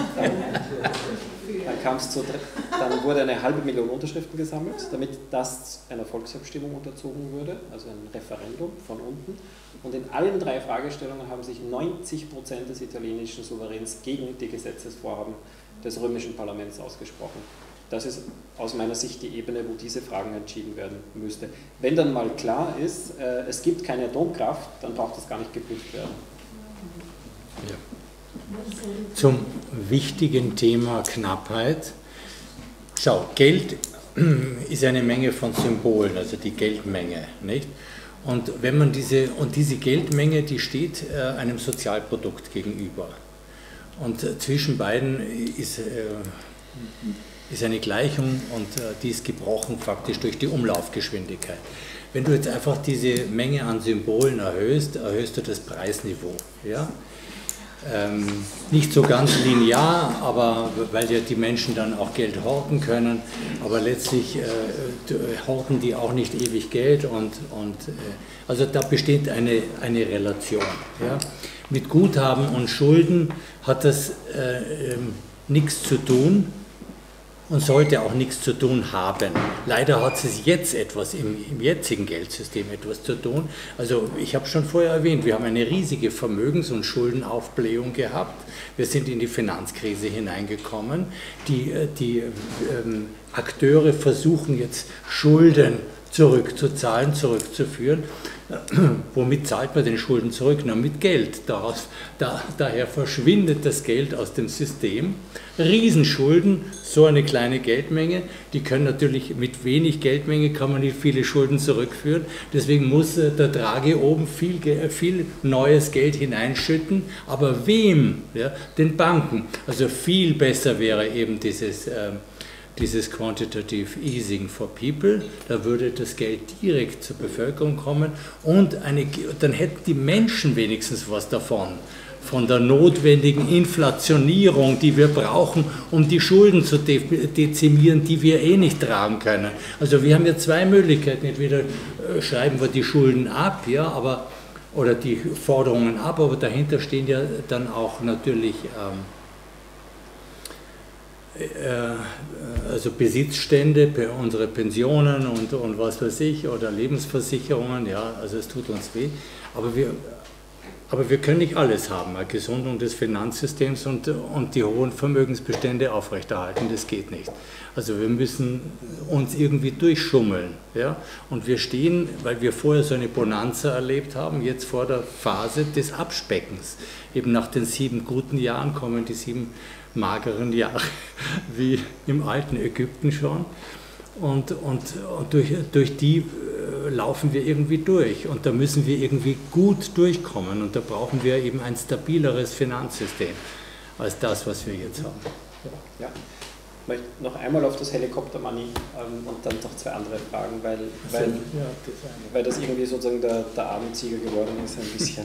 Dann wurde eine 500.000 Unterschriften gesammelt, damit das einer Volksabstimmung unterzogen würde, also ein Referendum von unten. Und in allen 3 Fragestellungen haben sich 90% des italienischen Souveräns gegen die Gesetzesvorhaben des römischen Parlaments ausgesprochen. Das ist aus meiner Sicht die Ebene, wo diese Fragen entschieden werden müsste. Wenn dann mal klar ist, es gibt keine Atomkraft, dann braucht das gar nicht geprüft werden. Ja. Zum wichtigen Thema Knappheit. Schau, Geld ist eine Menge von Symbolen, also die Geldmenge, nicht? Und wenn man diese Geldmenge, die steht einem Sozialprodukt gegenüber. Und zwischen beiden ist eine Gleichung und die ist gebrochen faktisch durch die Umlaufgeschwindigkeit. Wenn du jetzt einfach diese Menge an Symbolen erhöhst du das Preisniveau. Ja? Nicht so ganz linear, aber weil ja die Menschen dann auch Geld horten können, aber letztlich horten die auch nicht ewig Geld also da besteht eine Relation. Ja? Mit Guthaben und Schulden hat das nichts zu tun und sollte auch nichts zu tun haben. Leider hat es jetzt etwas im jetzigen Geldsystem etwas zu tun. Also ich habe schon vorher erwähnt, wir haben eine riesige Vermögens- und Schuldenaufblähung gehabt. Wir sind in die Finanzkrise hineingekommen. Die Akteure versuchen jetzt Schulden zurückzuzahlen, zurückzuführen. Womit zahlt man den Schulden zurück? Na, mit Geld. Daher verschwindet das Geld aus dem System. Riesenschulden, so eine kleine Geldmenge, die können natürlich mit wenig Geldmenge kann man nicht viele Schulden zurückführen. Deswegen muss der Draghi oben viel neues Geld hineinschütten. Aber wem? Ja, den Banken. Also viel besser wäre eben dieses Quantitative Easing for People, da würde das Geld direkt zur Bevölkerung kommen und dann hätten die Menschen wenigstens was davon. von der notwendigen Inflationierung, die wir brauchen, um die Schulden zu dezimieren, die wir eh nicht tragen können. Also wir haben ja zwei Möglichkeiten. Entweder schreiben wir die Schulden ab, ja, aber, oder die Forderungen ab, aber dahinter stehen ja dann auch natürlich also Besitzstände, unsere Pensionen und was weiß ich, oder Lebensversicherungen, ja, also es tut uns weh, aber wir können nicht alles haben, eine Gesundung des Finanzsystems und die hohen Vermögensbestände aufrechterhalten, das geht nicht. Also wir müssen uns irgendwie durchschummeln, ja, und wir stehen, weil wir vorher so eine Bonanza erlebt haben, jetzt vor der Phase des Abspeckens. Eben nach den 7 guten Jahren kommen die 7 mageren Jahre, wie im alten Ägypten schon. Und durch die laufen wir irgendwie durch. Und da müssen wir irgendwie gut durchkommen. Und da brauchen wir eben ein stabileres Finanzsystem als das, was wir jetzt haben. Ja. Ich möchte noch einmal auf das Helikopter-Money und dann noch 2 andere Fragen, weil das irgendwie sozusagen der Abendsieger geworden ist, ein bisschen.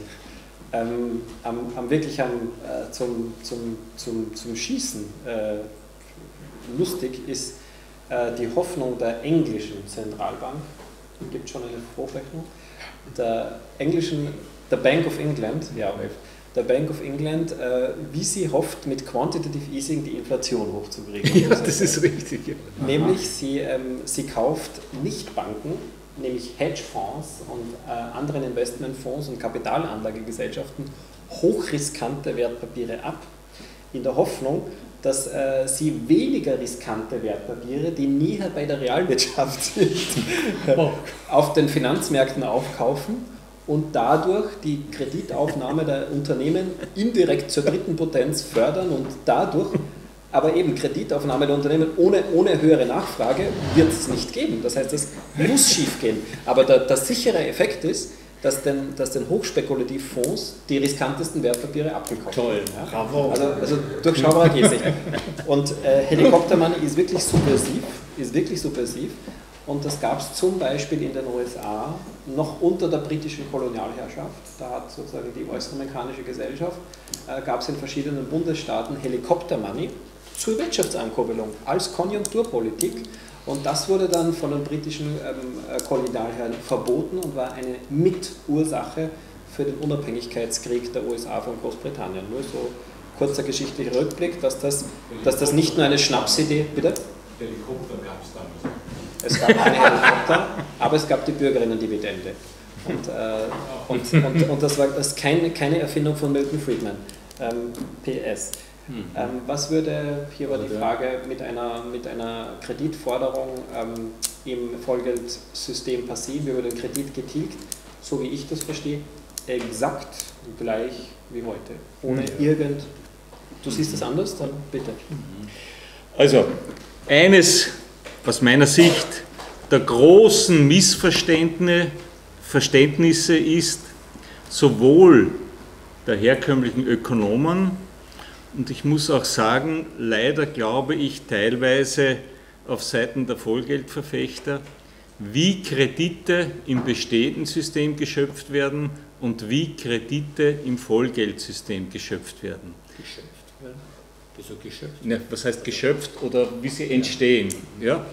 Zum Schießen lustig ist die Hoffnung der englischen Zentralbank, es gibt schon eine Vorrechnung, der Bank of England, der Bank of England, wie sie hofft, mit Quantitative Easing die Inflation hochzukriegen. Ja, das ist richtig. Ja. Nämlich sie kauft Nichtbanken, nämlich Hedgefonds und anderen Investmentfonds und Kapitalanlagegesellschaften hochriskante Wertpapiere ab, in der Hoffnung, dass sie weniger riskante Wertpapiere, die näher bei der Realwirtschaft sind, auf den Finanzmärkten aufkaufen und dadurch die Kreditaufnahme der Unternehmen indirekt zur dritten Potenz fördern und dadurch aber eben Kreditaufnahme der Unternehmen ohne höhere Nachfrage wird es nicht geben. Das heißt, es muss schief gehen. Aber der sichere Effekt ist, dass den Hochspekulativfonds die riskantesten Wertpapiere abgekauft werden. Toll, ja? Bravo. Also durchschaubarer geht es nicht. Und Helikoptermoney ist wirklich subversiv. Und das gab es zum Beispiel in den USA noch unter der britischen Kolonialherrschaft. Da hat sozusagen die US-amerikanische Gesellschaft, gab es in verschiedenen Bundesstaaten Helikoptermoney zur Wirtschaftsankurbelung als Konjunkturpolitik. Und das wurde dann von den britischen Kolonialherren verboten und war eine Mitursache für den Unabhängigkeitskrieg der USA von Großbritannien. Nur so kurzer geschichtlicher Rückblick, dass das nicht nur eine Schnapsidee, bitte? Helikopter gab es damals. Es gab keine Helikopter, aber es gab die Bürgerinnendividende. Und das war keine Erfindung von Milton Friedman. PS. Was würde, hier war die Frage, mit einer Kreditforderung im Vollgeldsystem passieren? Wie wird ein Kredit getilgt, so wie ich das verstehe, exakt gleich wie heute. Ohne du siehst das anders? Dann bitte. Also, eines aus meiner Sicht der großen Missverständnisse ist, sowohl der herkömmlichen Ökonomen, und ich muss auch sagen, leider glaube ich teilweise auf Seiten der Vollgeldverfechter, wie Kredite im bestehenden System geschöpft werden und wie Kredite im Vollgeldsystem geschöpft werden. Geschöpft werden? Wieso geschöpft? Ja, was heißt geschöpft oder wie sie entstehen? Ja?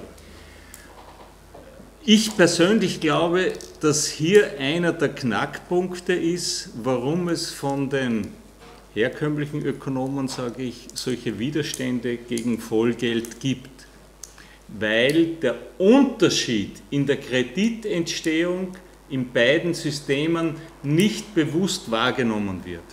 Ich persönlich glaube, dass hier einer der Knackpunkte ist, warum es von den herkömmlichen Ökonomen, sage ich, solche Widerstände gegen Vollgeld gibt. Weil der Unterschied in der Kreditentstehung in beiden Systemen nicht bewusst wahrgenommen wird.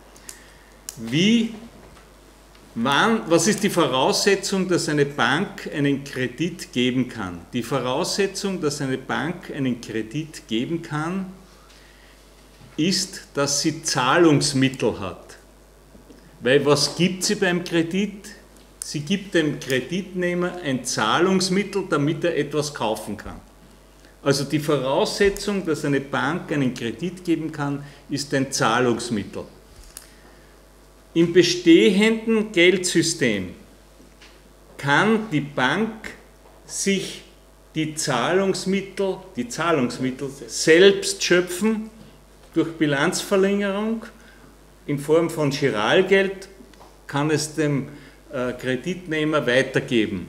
Was ist die Voraussetzung, dass eine Bank einen Kredit geben kann? Die Voraussetzung, dass eine Bank einen Kredit geben kann, ist, dass sie Zahlungsmittel hat. Weil was gibt sie beim Kredit? Sie gibt dem Kreditnehmer ein Zahlungsmittel, damit er etwas kaufen kann. Also die Voraussetzung, dass eine Bank einen Kredit geben kann, ist ein Zahlungsmittel. Im bestehenden Geldsystem kann die Bank sich die Zahlungsmittel selbst schöpfen durch Bilanzverlängerung in Form von Giralgeld kann es dem Kreditnehmer weitergeben.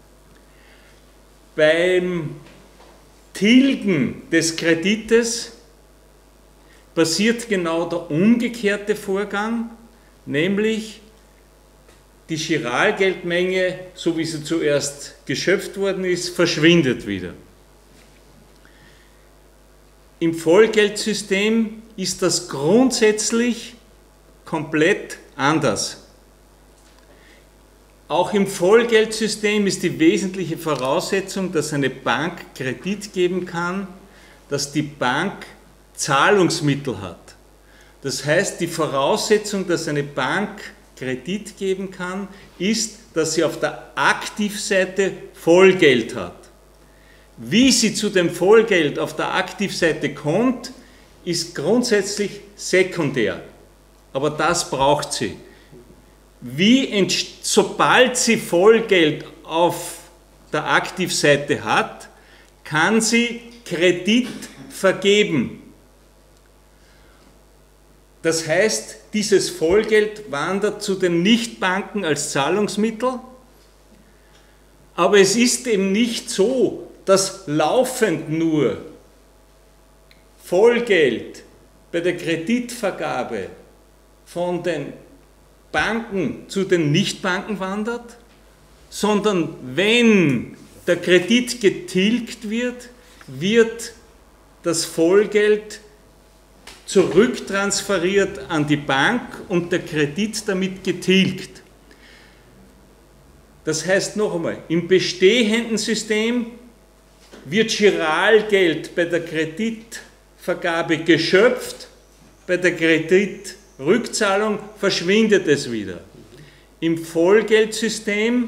Beim Tilgen des Kredites passiert genau der umgekehrte Vorgang, nämlich die Giralgeldmenge, so wie sie zuerst geschöpft worden ist, verschwindet wieder. Im Vollgeldsystem ist das grundsätzlich komplett anders. Auch im Vollgeldsystem ist die wesentliche Voraussetzung, dass eine Bank Kredit geben kann, dass die Bank Zahlungsmittel hat. Das heißt, die Voraussetzung, dass eine Bank Kredit geben kann, ist, dass sie auf der Aktivseite Vollgeld hat. Wie sie zu dem Vollgeld auf der Aktivseite kommt, ist grundsätzlich sekundär. Aber das braucht sie. Sobald sie Vollgeld auf der Aktivseite hat, kann sie Kredit vergeben. Das heißt, dieses Vollgeld wandert zu den Nichtbanken als Zahlungsmittel, aber es ist eben nicht so, dass laufend nur Vollgeld bei der Kreditvergabe von den Banken zu den Nichtbanken wandert, sondern wenn der Kredit getilgt wird, wird das Vollgeld zurücktransferiert an die Bank und der Kredit damit getilgt. Das heißt noch einmal, im bestehenden System wird Giralgeld bei der Kreditvergabe geschöpft, bei der Kreditrückzahlung verschwindet es wieder. Im Vollgeldsystem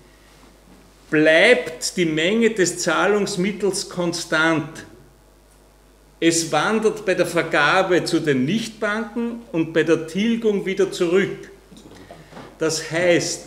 bleibt die Menge des Zahlungsmittels konstant. Es wandert bei der Vergabe zu den Nichtbanken und bei der Tilgung wieder zurück. Das heißt,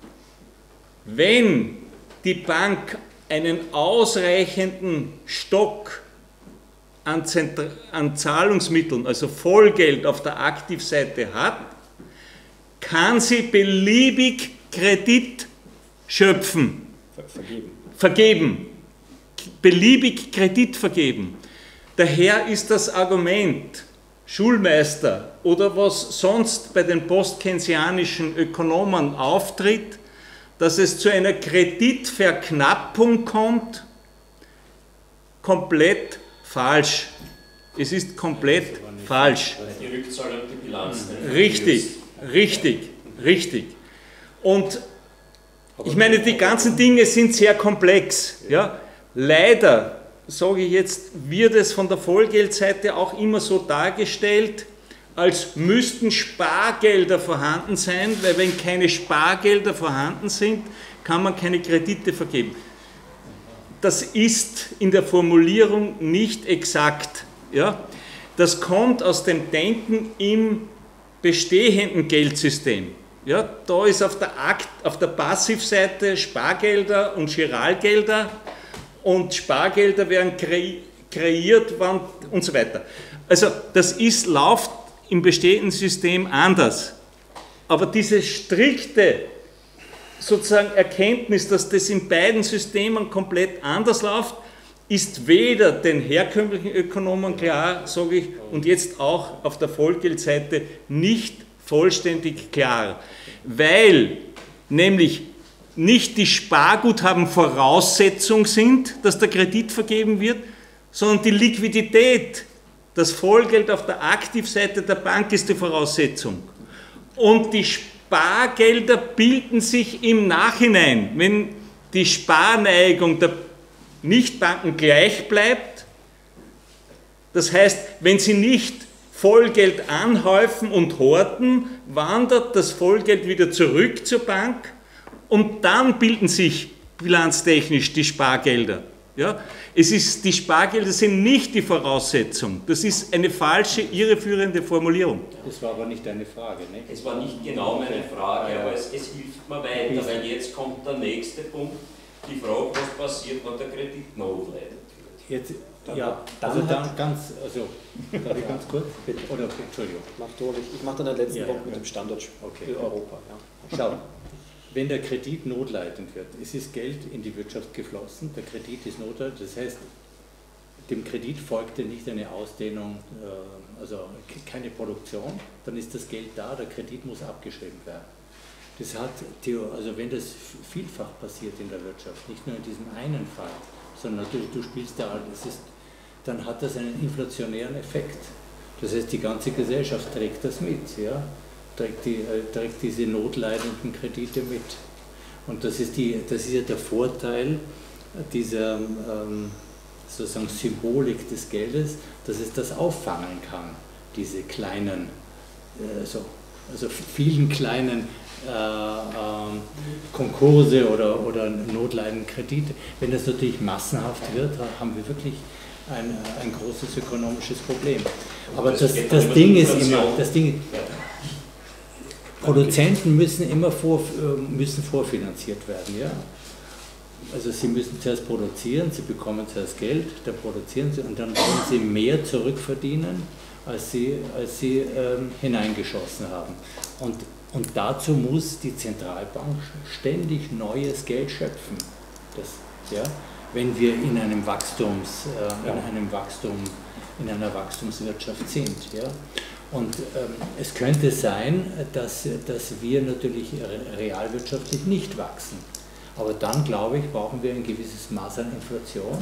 wenn die Bank einen ausreichenden Stock an Zahlungsmitteln, also Vollgeld auf der Aktivseite hat, kann sie beliebig Kredit schöpfen, vergeben, beliebig Kredit vergeben. Daher ist das Argument Schulmeister oder was sonst bei den postkeynesianischen Ökonomen auftritt, dass es zu einer Kreditverknappung kommt, komplett falsch. Es ist komplett falsch. Die Rückzahlung, die Bilanz. Richtig. Und ich meine, die ganzen Dinge sind sehr komplex. Ja? Leider, sage ich jetzt, wird es von der Vollgeldseite auch immer so dargestellt, als müssten Spargelder vorhanden sein, weil wenn keine Spargelder vorhanden sind, kann man keine Kredite vergeben. Das ist in der Formulierung nicht exakt. Ja? Das kommt aus dem Denken im bestehenden Geldsystem. Ja? Da ist auf der Passivseite Spargelder und Giralgelder und Spargelder werden kreiert und so weiter. Also das läuft im bestehenden System anders. Aber diese strikte sozusagen Erkenntnis, dass das in beiden Systemen komplett anders läuft, ist weder den herkömmlichen Ökonomen klar, sage ich, und jetzt auch auf der Vollgeldseite nicht vollständig klar. Weil nämlich nicht die Sparguthaben Voraussetzung sind, dass der Kredit vergeben wird, sondern die Liquidität. Das Vollgeld auf der Aktivseite der Bank ist die Voraussetzung. Und die Spargelder bilden sich im Nachhinein, wenn die Sparneigung der Nichtbanken gleich bleibt. Das heißt, wenn sie nicht Vollgeld anhäufen und horten, wandert das Vollgeld wieder zurück zur Bank und dann bilden sich bilanztechnisch die Spargelder. Ja? Die Spargelder sind nicht die Voraussetzung. Das ist eine falsche, irreführende Formulierung. Das war aber nicht deine Frage, ne? Es war nicht genau meine Frage, aber es hilft mir weiter, weil jetzt kommt der nächste Punkt, die Frage, was passiert, wenn der Kredit nachgeleitet wird. Jetzt, Dann ja, dann also hat- dann ganz, also, darf ich ganz kurz? Bitte, oder, Entschuldigung. Ich mache dann den letzten Ja, Punkt ja. mit dem Standort Okay. Europa. Ja. Schau, wenn der Kredit notleidend wird, es ist Geld in die Wirtschaft geflossen, der Kredit ist notleidend, das heißt, dem Kredit folgte nicht eine Ausdehnung, also keine Produktion, dann ist das Geld da, der Kredit muss abgeschrieben werden. Das hat, also wenn das vielfach passiert in der Wirtschaft, nicht nur in diesem einen Fall, sondern natürlich du spielst da, dann hat das einen inflationären Effekt. Das heißt, die ganze Gesellschaft trägt das mit, ja? trägt diese notleidenden Kredite mit. Und das ist ja der Vorteil dieser sozusagen Symbolik des Geldes, dass es das auffangen kann, diese kleinen, also vielen kleinen Konkurse oder notleidenden Kredite. Wenn das natürlich massenhaft wird, haben wir wirklich ein großes ökonomisches Problem. Aber das Ding ist immer, Produzenten müssen immer vorfinanziert werden, ja. Also sie müssen zuerst produzieren, sie bekommen zuerst Geld, dann produzieren sie und dann wollen sie mehr zurückverdienen, als sie hineingeschossen haben. Und dazu muss die Zentralbank ständig neues Geld schöpfen. Wenn wir in einer Wachstumswirtschaft sind. Ja? Und es könnte sein, dass wir natürlich realwirtschaftlich nicht wachsen. Aber dann, glaube ich, brauchen wir ein gewisses Maß an Inflation,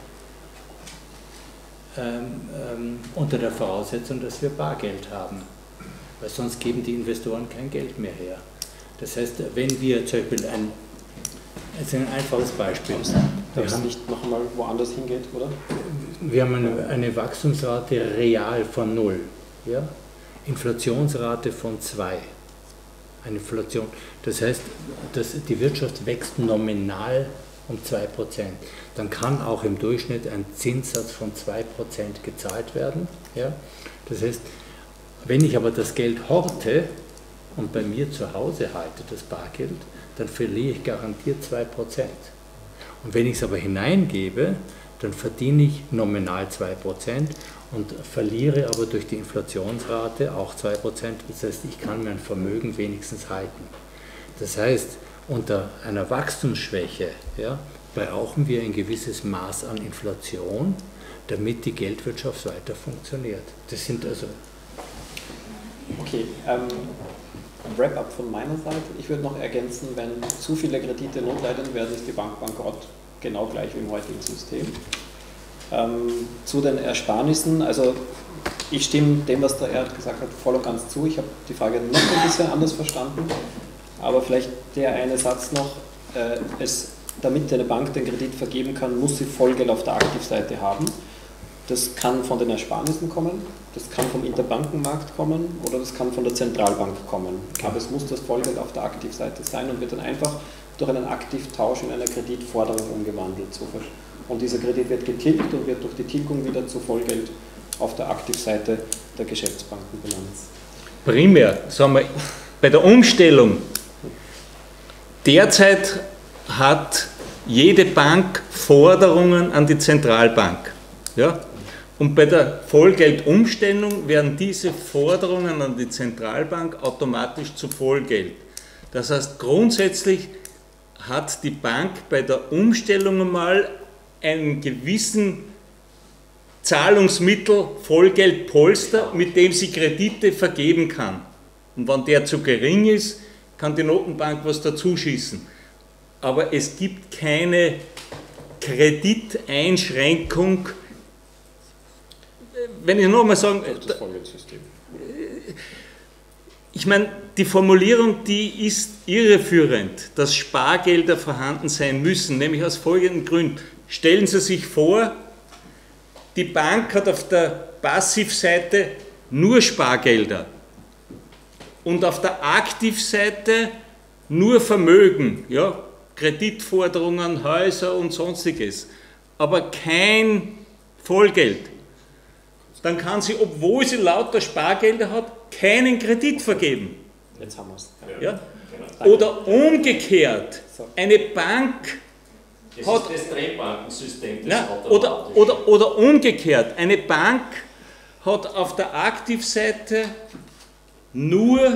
unter der Voraussetzung, dass wir Bargeld haben. Weil sonst geben die Investoren kein Geld mehr her. Das heißt, wenn wir zum Beispiel ein einfaches Beispiel. Dass es nicht noch einmal woanders hingeht, oder? Wir haben eine Wachstumsrate real von 0. Ja? Inflationsrate von 2. Eine Inflation. Das heißt, die Wirtschaft wächst nominal um 2%. Dann kann auch im Durchschnitt ein Zinssatz von 2% gezahlt werden. Ja? Das heißt, wenn ich aber das Geld horte und bei mir zu Hause halte, das Bargeld, dann verliere ich garantiert 2%. Und wenn ich es aber hineingebe, dann verdiene ich nominal 2% und verliere aber durch die Inflationsrate auch 2%. Das heißt, ich kann mein Vermögen wenigstens halten. Das heißt, unter einer Wachstumsschwäche brauchen wir ein gewisses Maß an Inflation, damit die Geldwirtschaft weiter funktioniert. Das sind also... Okay, Wrap-up von meiner Seite. Ich würde noch ergänzen, wenn zu viele Kredite notleidend werden, ist die Bank bankrott, genau gleich wie im heutigen System. Zu den Ersparnissen, also ich stimme dem, was der Erd gesagt hat, voll und ganz zu. Ich habe die Frage noch ein bisschen anders verstanden, aber vielleicht der eine Satz noch, damit eine Bank den Kredit vergeben kann, muss sie Vollgeld auf der Aktivseite haben. Das kann von den Ersparnissen kommen, das kann vom Interbankenmarkt kommen oder das kann von der Zentralbank kommen. Aber es muss das Vollgeld auf der Aktivseite sein und wird dann einfach durch einen Aktivtausch in eine Kreditforderung umgewandelt. Und dieser Kredit wird getilgt und wird durch die Tilgung wieder zu Vollgeld auf der Aktivseite der Geschäftsbankenbilanz. Primär, sagen wir, bei der Umstellung, derzeit hat jede Bank Forderungen an die Zentralbank. Ja? Und bei der Vollgeldumstellung werden diese Forderungen an die Zentralbank automatisch zu Vollgeld. Das heißt, grundsätzlich hat die Bank bei der Umstellung einmal einen gewissen Zahlungsmittel, Vollgeldpolster, mit dem sie Kredite vergeben kann. Und wenn der zu gering ist, kann die Notenbank was dazuschießen. Aber es gibt keine Krediteinschränkung. Wenn ich nochmal sagen, das Vollgeldsystem. Ich meine, die Formulierung, die ist irreführend, dass Spargelder vorhanden sein müssen, nämlich aus folgenden Gründen. Stellen Sie sich vor, die Bank hat auf der Passivseite nur Spargelder und auf der Aktivseite nur Vermögen, ja, Kreditforderungen, Häuser und sonstiges, aber kein Vollgeld. Dann kann sie, obwohl sie lauter Spargelder hat, keinen Kredit vergeben. Jetzt haben wir es. Ja? Oder umgekehrt, eine Bank Das hat... ist das Trennbankensystem, das Na, automatisch. oder umgekehrt, eine Bank hat auf der Aktivseite nur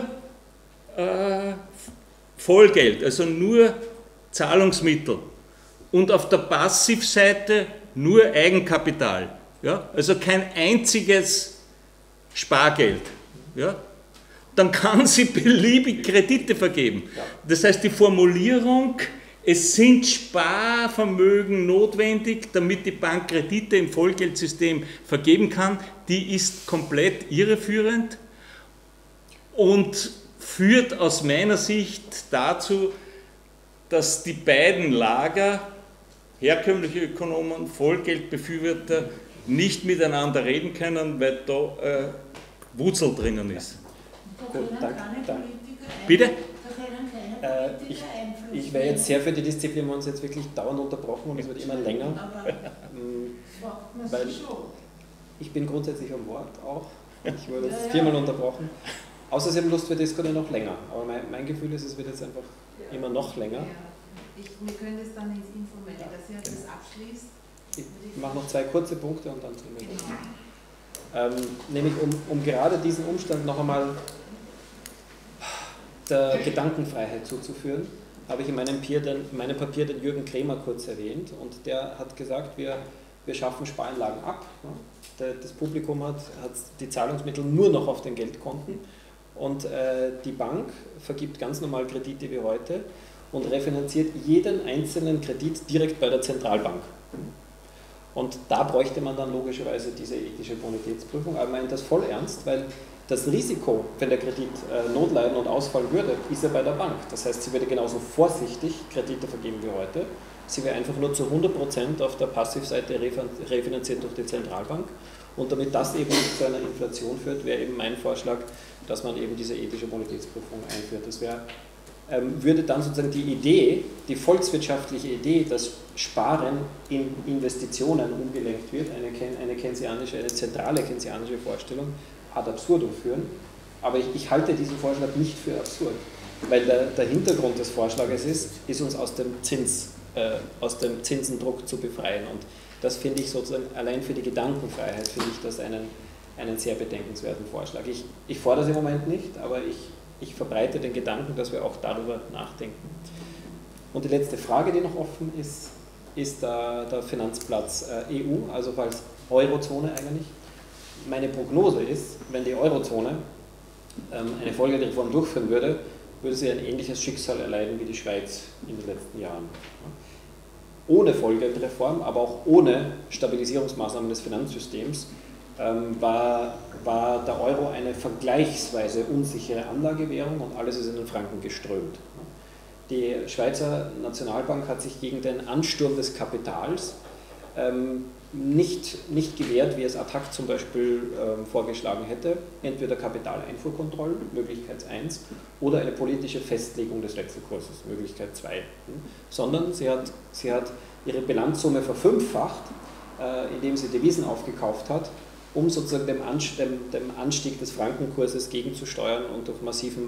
Vollgeld, also nur Zahlungsmittel, und auf der Passivseite nur Eigenkapital, ja? Also kein einziges Spargeld. Ja? Dann kann sie beliebig Kredite vergeben. Das heißt, die Formulierung, es sind Sparvermögen notwendig, damit die Bank Kredite im Vollgeldsystem vergeben kann, die ist komplett irreführend und führt aus meiner Sicht dazu, dass die beiden Lager, herkömmliche Ökonomen, Vollgeldbefürworter, nicht miteinander reden können, weil da Wurzel drinnen ist. Gut, danke. Bitte? Ich wäre jetzt sehr für die Disziplin, wir uns jetzt wirklich dauernd unterbrochen und es wird immer länger. Weil ich bin grundsätzlich am Wort auch. Ich wurde jetzt 4-mal unterbrochen. Außer Sie haben Lust, wir diskutieren noch länger. Aber mein Gefühl ist, es wird jetzt einfach immer noch länger. Wir können das dann ins Informelle, dass ihr das abschließt. Ich mache noch 2 kurze Punkte und dann sind wir nämlich um gerade diesen Umstand noch einmal der Gedankenfreiheit zuzuführen, habe ich in meinem Papier den Jürgen Kremer kurz erwähnt, und der hat gesagt, wir schaffen Spareinlagen ab. Das Publikum hat die Zahlungsmittel nur noch auf den Geldkonten, und die Bank vergibt ganz normal Kredite wie heute und refinanziert jeden einzelnen Kredit direkt bei der Zentralbank. Und da bräuchte man dann logischerweise diese ethische Bonitätsprüfung, aber ich meine das voll ernst, weil das Risiko, wenn der Kredit notleiden und ausfallen würde, ist ja bei der Bank. Das heißt, sie würde genauso vorsichtig Kredite vergeben wie heute. Sie wäre einfach nur zu 100% auf der Passivseite refinanziert durch die Zentralbank. Und damit das eben nicht zu einer Inflation führt, wäre eben mein Vorschlag, dass man eben diese ethische Bonitätsprüfung einführt. Das würde dann sozusagen die Idee, die volkswirtschaftliche Idee, dass Sparen in Investitionen umgelenkt wird, eine zentrale keynesianische Vorstellung, ad absurdum führen. Aber ich halte diesen Vorschlag nicht für absurd, weil der Hintergrund des Vorschlages ist uns aus dem Zinsendruck zu befreien. Und das finde ich sozusagen allein für die Gedankenfreiheit, finde ich das einen sehr bedenkenswerten Vorschlag. Ich fordere es im Moment nicht, aber ich verbreite den Gedanken, dass wir auch darüber nachdenken. Und die letzte Frage, die noch offen ist der Finanzplatz EU, also als Eurozone eigentlich. Meine Prognose ist, wenn die Eurozone eine Folgereform durchführen würde, würde sie ein ähnliches Schicksal erleiden wie die Schweiz in den letzten Jahren. Ohne Folgereform, aber auch ohne Stabilisierungsmaßnahmen des Finanzsystems war der Euro eine vergleichsweise unsichere Anlagewährung und alles ist in den Franken geströmt. Die Schweizer Nationalbank hat sich gegen den Ansturm des Kapitals nicht gewehrt, wie es Attac zum Beispiel vorgeschlagen hätte, entweder Kapitaleinfuhrkontrollen, Möglichkeit 1, oder eine politische Festlegung des Wechselkurses, Möglichkeit 2, sondern sie hat ihre Bilanzsumme verfünffacht, indem sie Devisen aufgekauft hat, um sozusagen dem Anstieg des Frankenkurses gegenzusteuern und durch massiven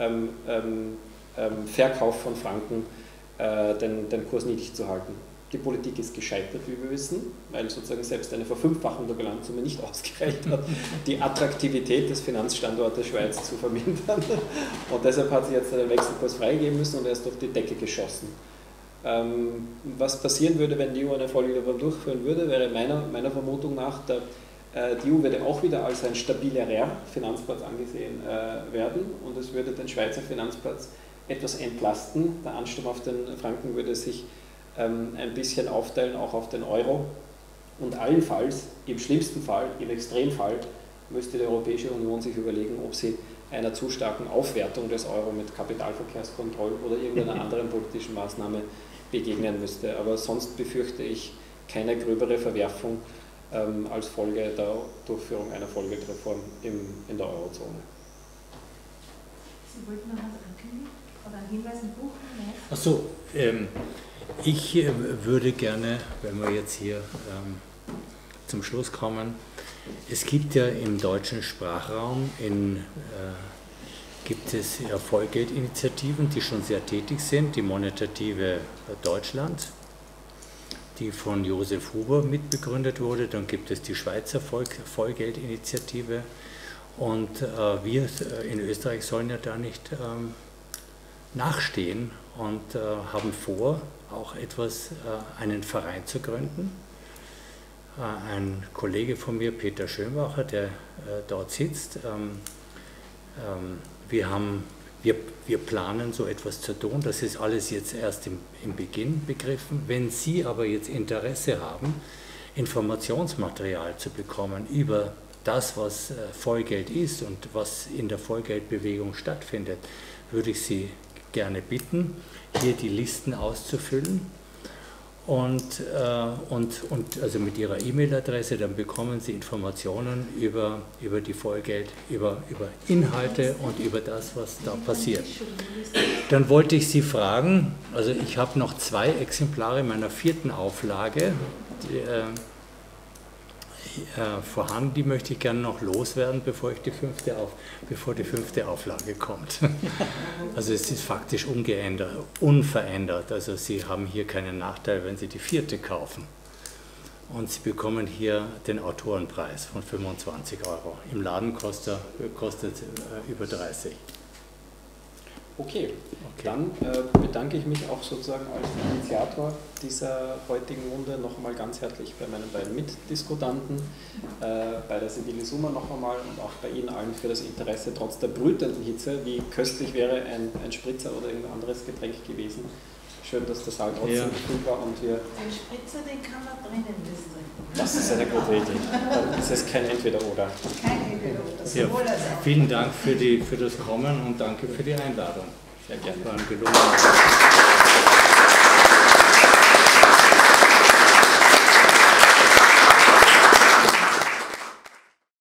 Verkauf von Franken den Kurs niedrig zu halten. Die Politik ist gescheitert, wie wir wissen, weil sozusagen selbst eine Verfünffachung der Bilanzsumme nicht ausgereicht hat, die Attraktivität des Finanzstandortes Schweiz zu vermindern. Und deshalb hat sie jetzt einen Wechselkurs freigeben müssen und er ist durch die Decke geschossen. Was passieren würde, wenn die EU eine Folgereform durchführen würde, wäre meiner Vermutung nach, die EU würde auch wieder als ein stabilerer Finanzplatz angesehen werden und es würde den Schweizer Finanzplatz etwas entlasten. Der Ansturm auf den Franken würde sich ein bisschen aufteilen, auch auf den Euro. Und allenfalls, im schlimmsten Fall, im Extremfall, müsste die Europäische Union sich überlegen, ob sie einer zu starken Aufwertung des Euro mit Kapitalverkehrskontrolle oder irgendeiner anderen politischen Maßnahme begegnen müsste. Aber sonst befürchte ich keine gröbere Verwerfung als Folge der Durchführung einer Folgereform in der Eurozone. Sie wollten noch was ankündigen? Oder einen Hinweis im Buch? Ach so, ich würde gerne, wenn wir jetzt hier zum Schluss kommen, es gibt ja im deutschen Sprachraum gibt es ja Vollgeldinitiativen, die schon sehr tätig sind, die Monetative Deutschland, die von Josef Huber mitbegründet wurde. Dann gibt es die Schweizer Vollgeldinitiative. Und wir in Österreich sollen ja da nicht nachstehen und haben vor, auch einen Verein zu gründen. Ein Kollege von mir, Peter Schönbacher, der dort sitzt, wir planen so etwas zu tun. Das ist alles jetzt erst im Beginn begriffen. Wenn Sie aber jetzt Interesse haben, Informationsmaterial zu bekommen über das, was Vollgeld ist und was in der Vollgeldbewegung stattfindet, würde ich Sie gerne bitten, hier die Listen auszufüllen und also mit Ihrer E-Mail-Adresse, dann bekommen Sie Informationen über die Vollgeld, über Inhalte und über das, was da passiert. Dann wollte ich Sie fragen, also ich habe noch 2 Exemplare meiner 4. Auflage vorhanden, die möchte ich gerne noch loswerden, bevor die 5. Auflage kommt. Also es ist faktisch unverändert. Also Sie haben hier keinen Nachteil, wenn Sie die 4. kaufen. Und Sie bekommen hier den Autorenpreis von 25 €. Im Laden kostet über 30. Okay, dann bedanke ich mich auch sozusagen als Initiator dieser heutigen Runde noch einmal ganz herzlich bei meinen beiden Mitdiskutanten, bei der Sibylle Summer noch einmal und auch bei Ihnen allen für das Interesse trotz der brütenden Hitze. Wie köstlich wäre ein Spritzer oder irgendein anderes Getränk gewesen. Schön, dass der Saal trotzdem gefüllt war und wir... Den Spritzer, den kann man drinnen trinken. Das ist eine gute Idee. Dann ist es kein Entweder-Oder. Kein Entweder-Oder. Ja, vielen Dank für das Kommen und danke für die Einladung. Sehr gerne. War ein gelungener.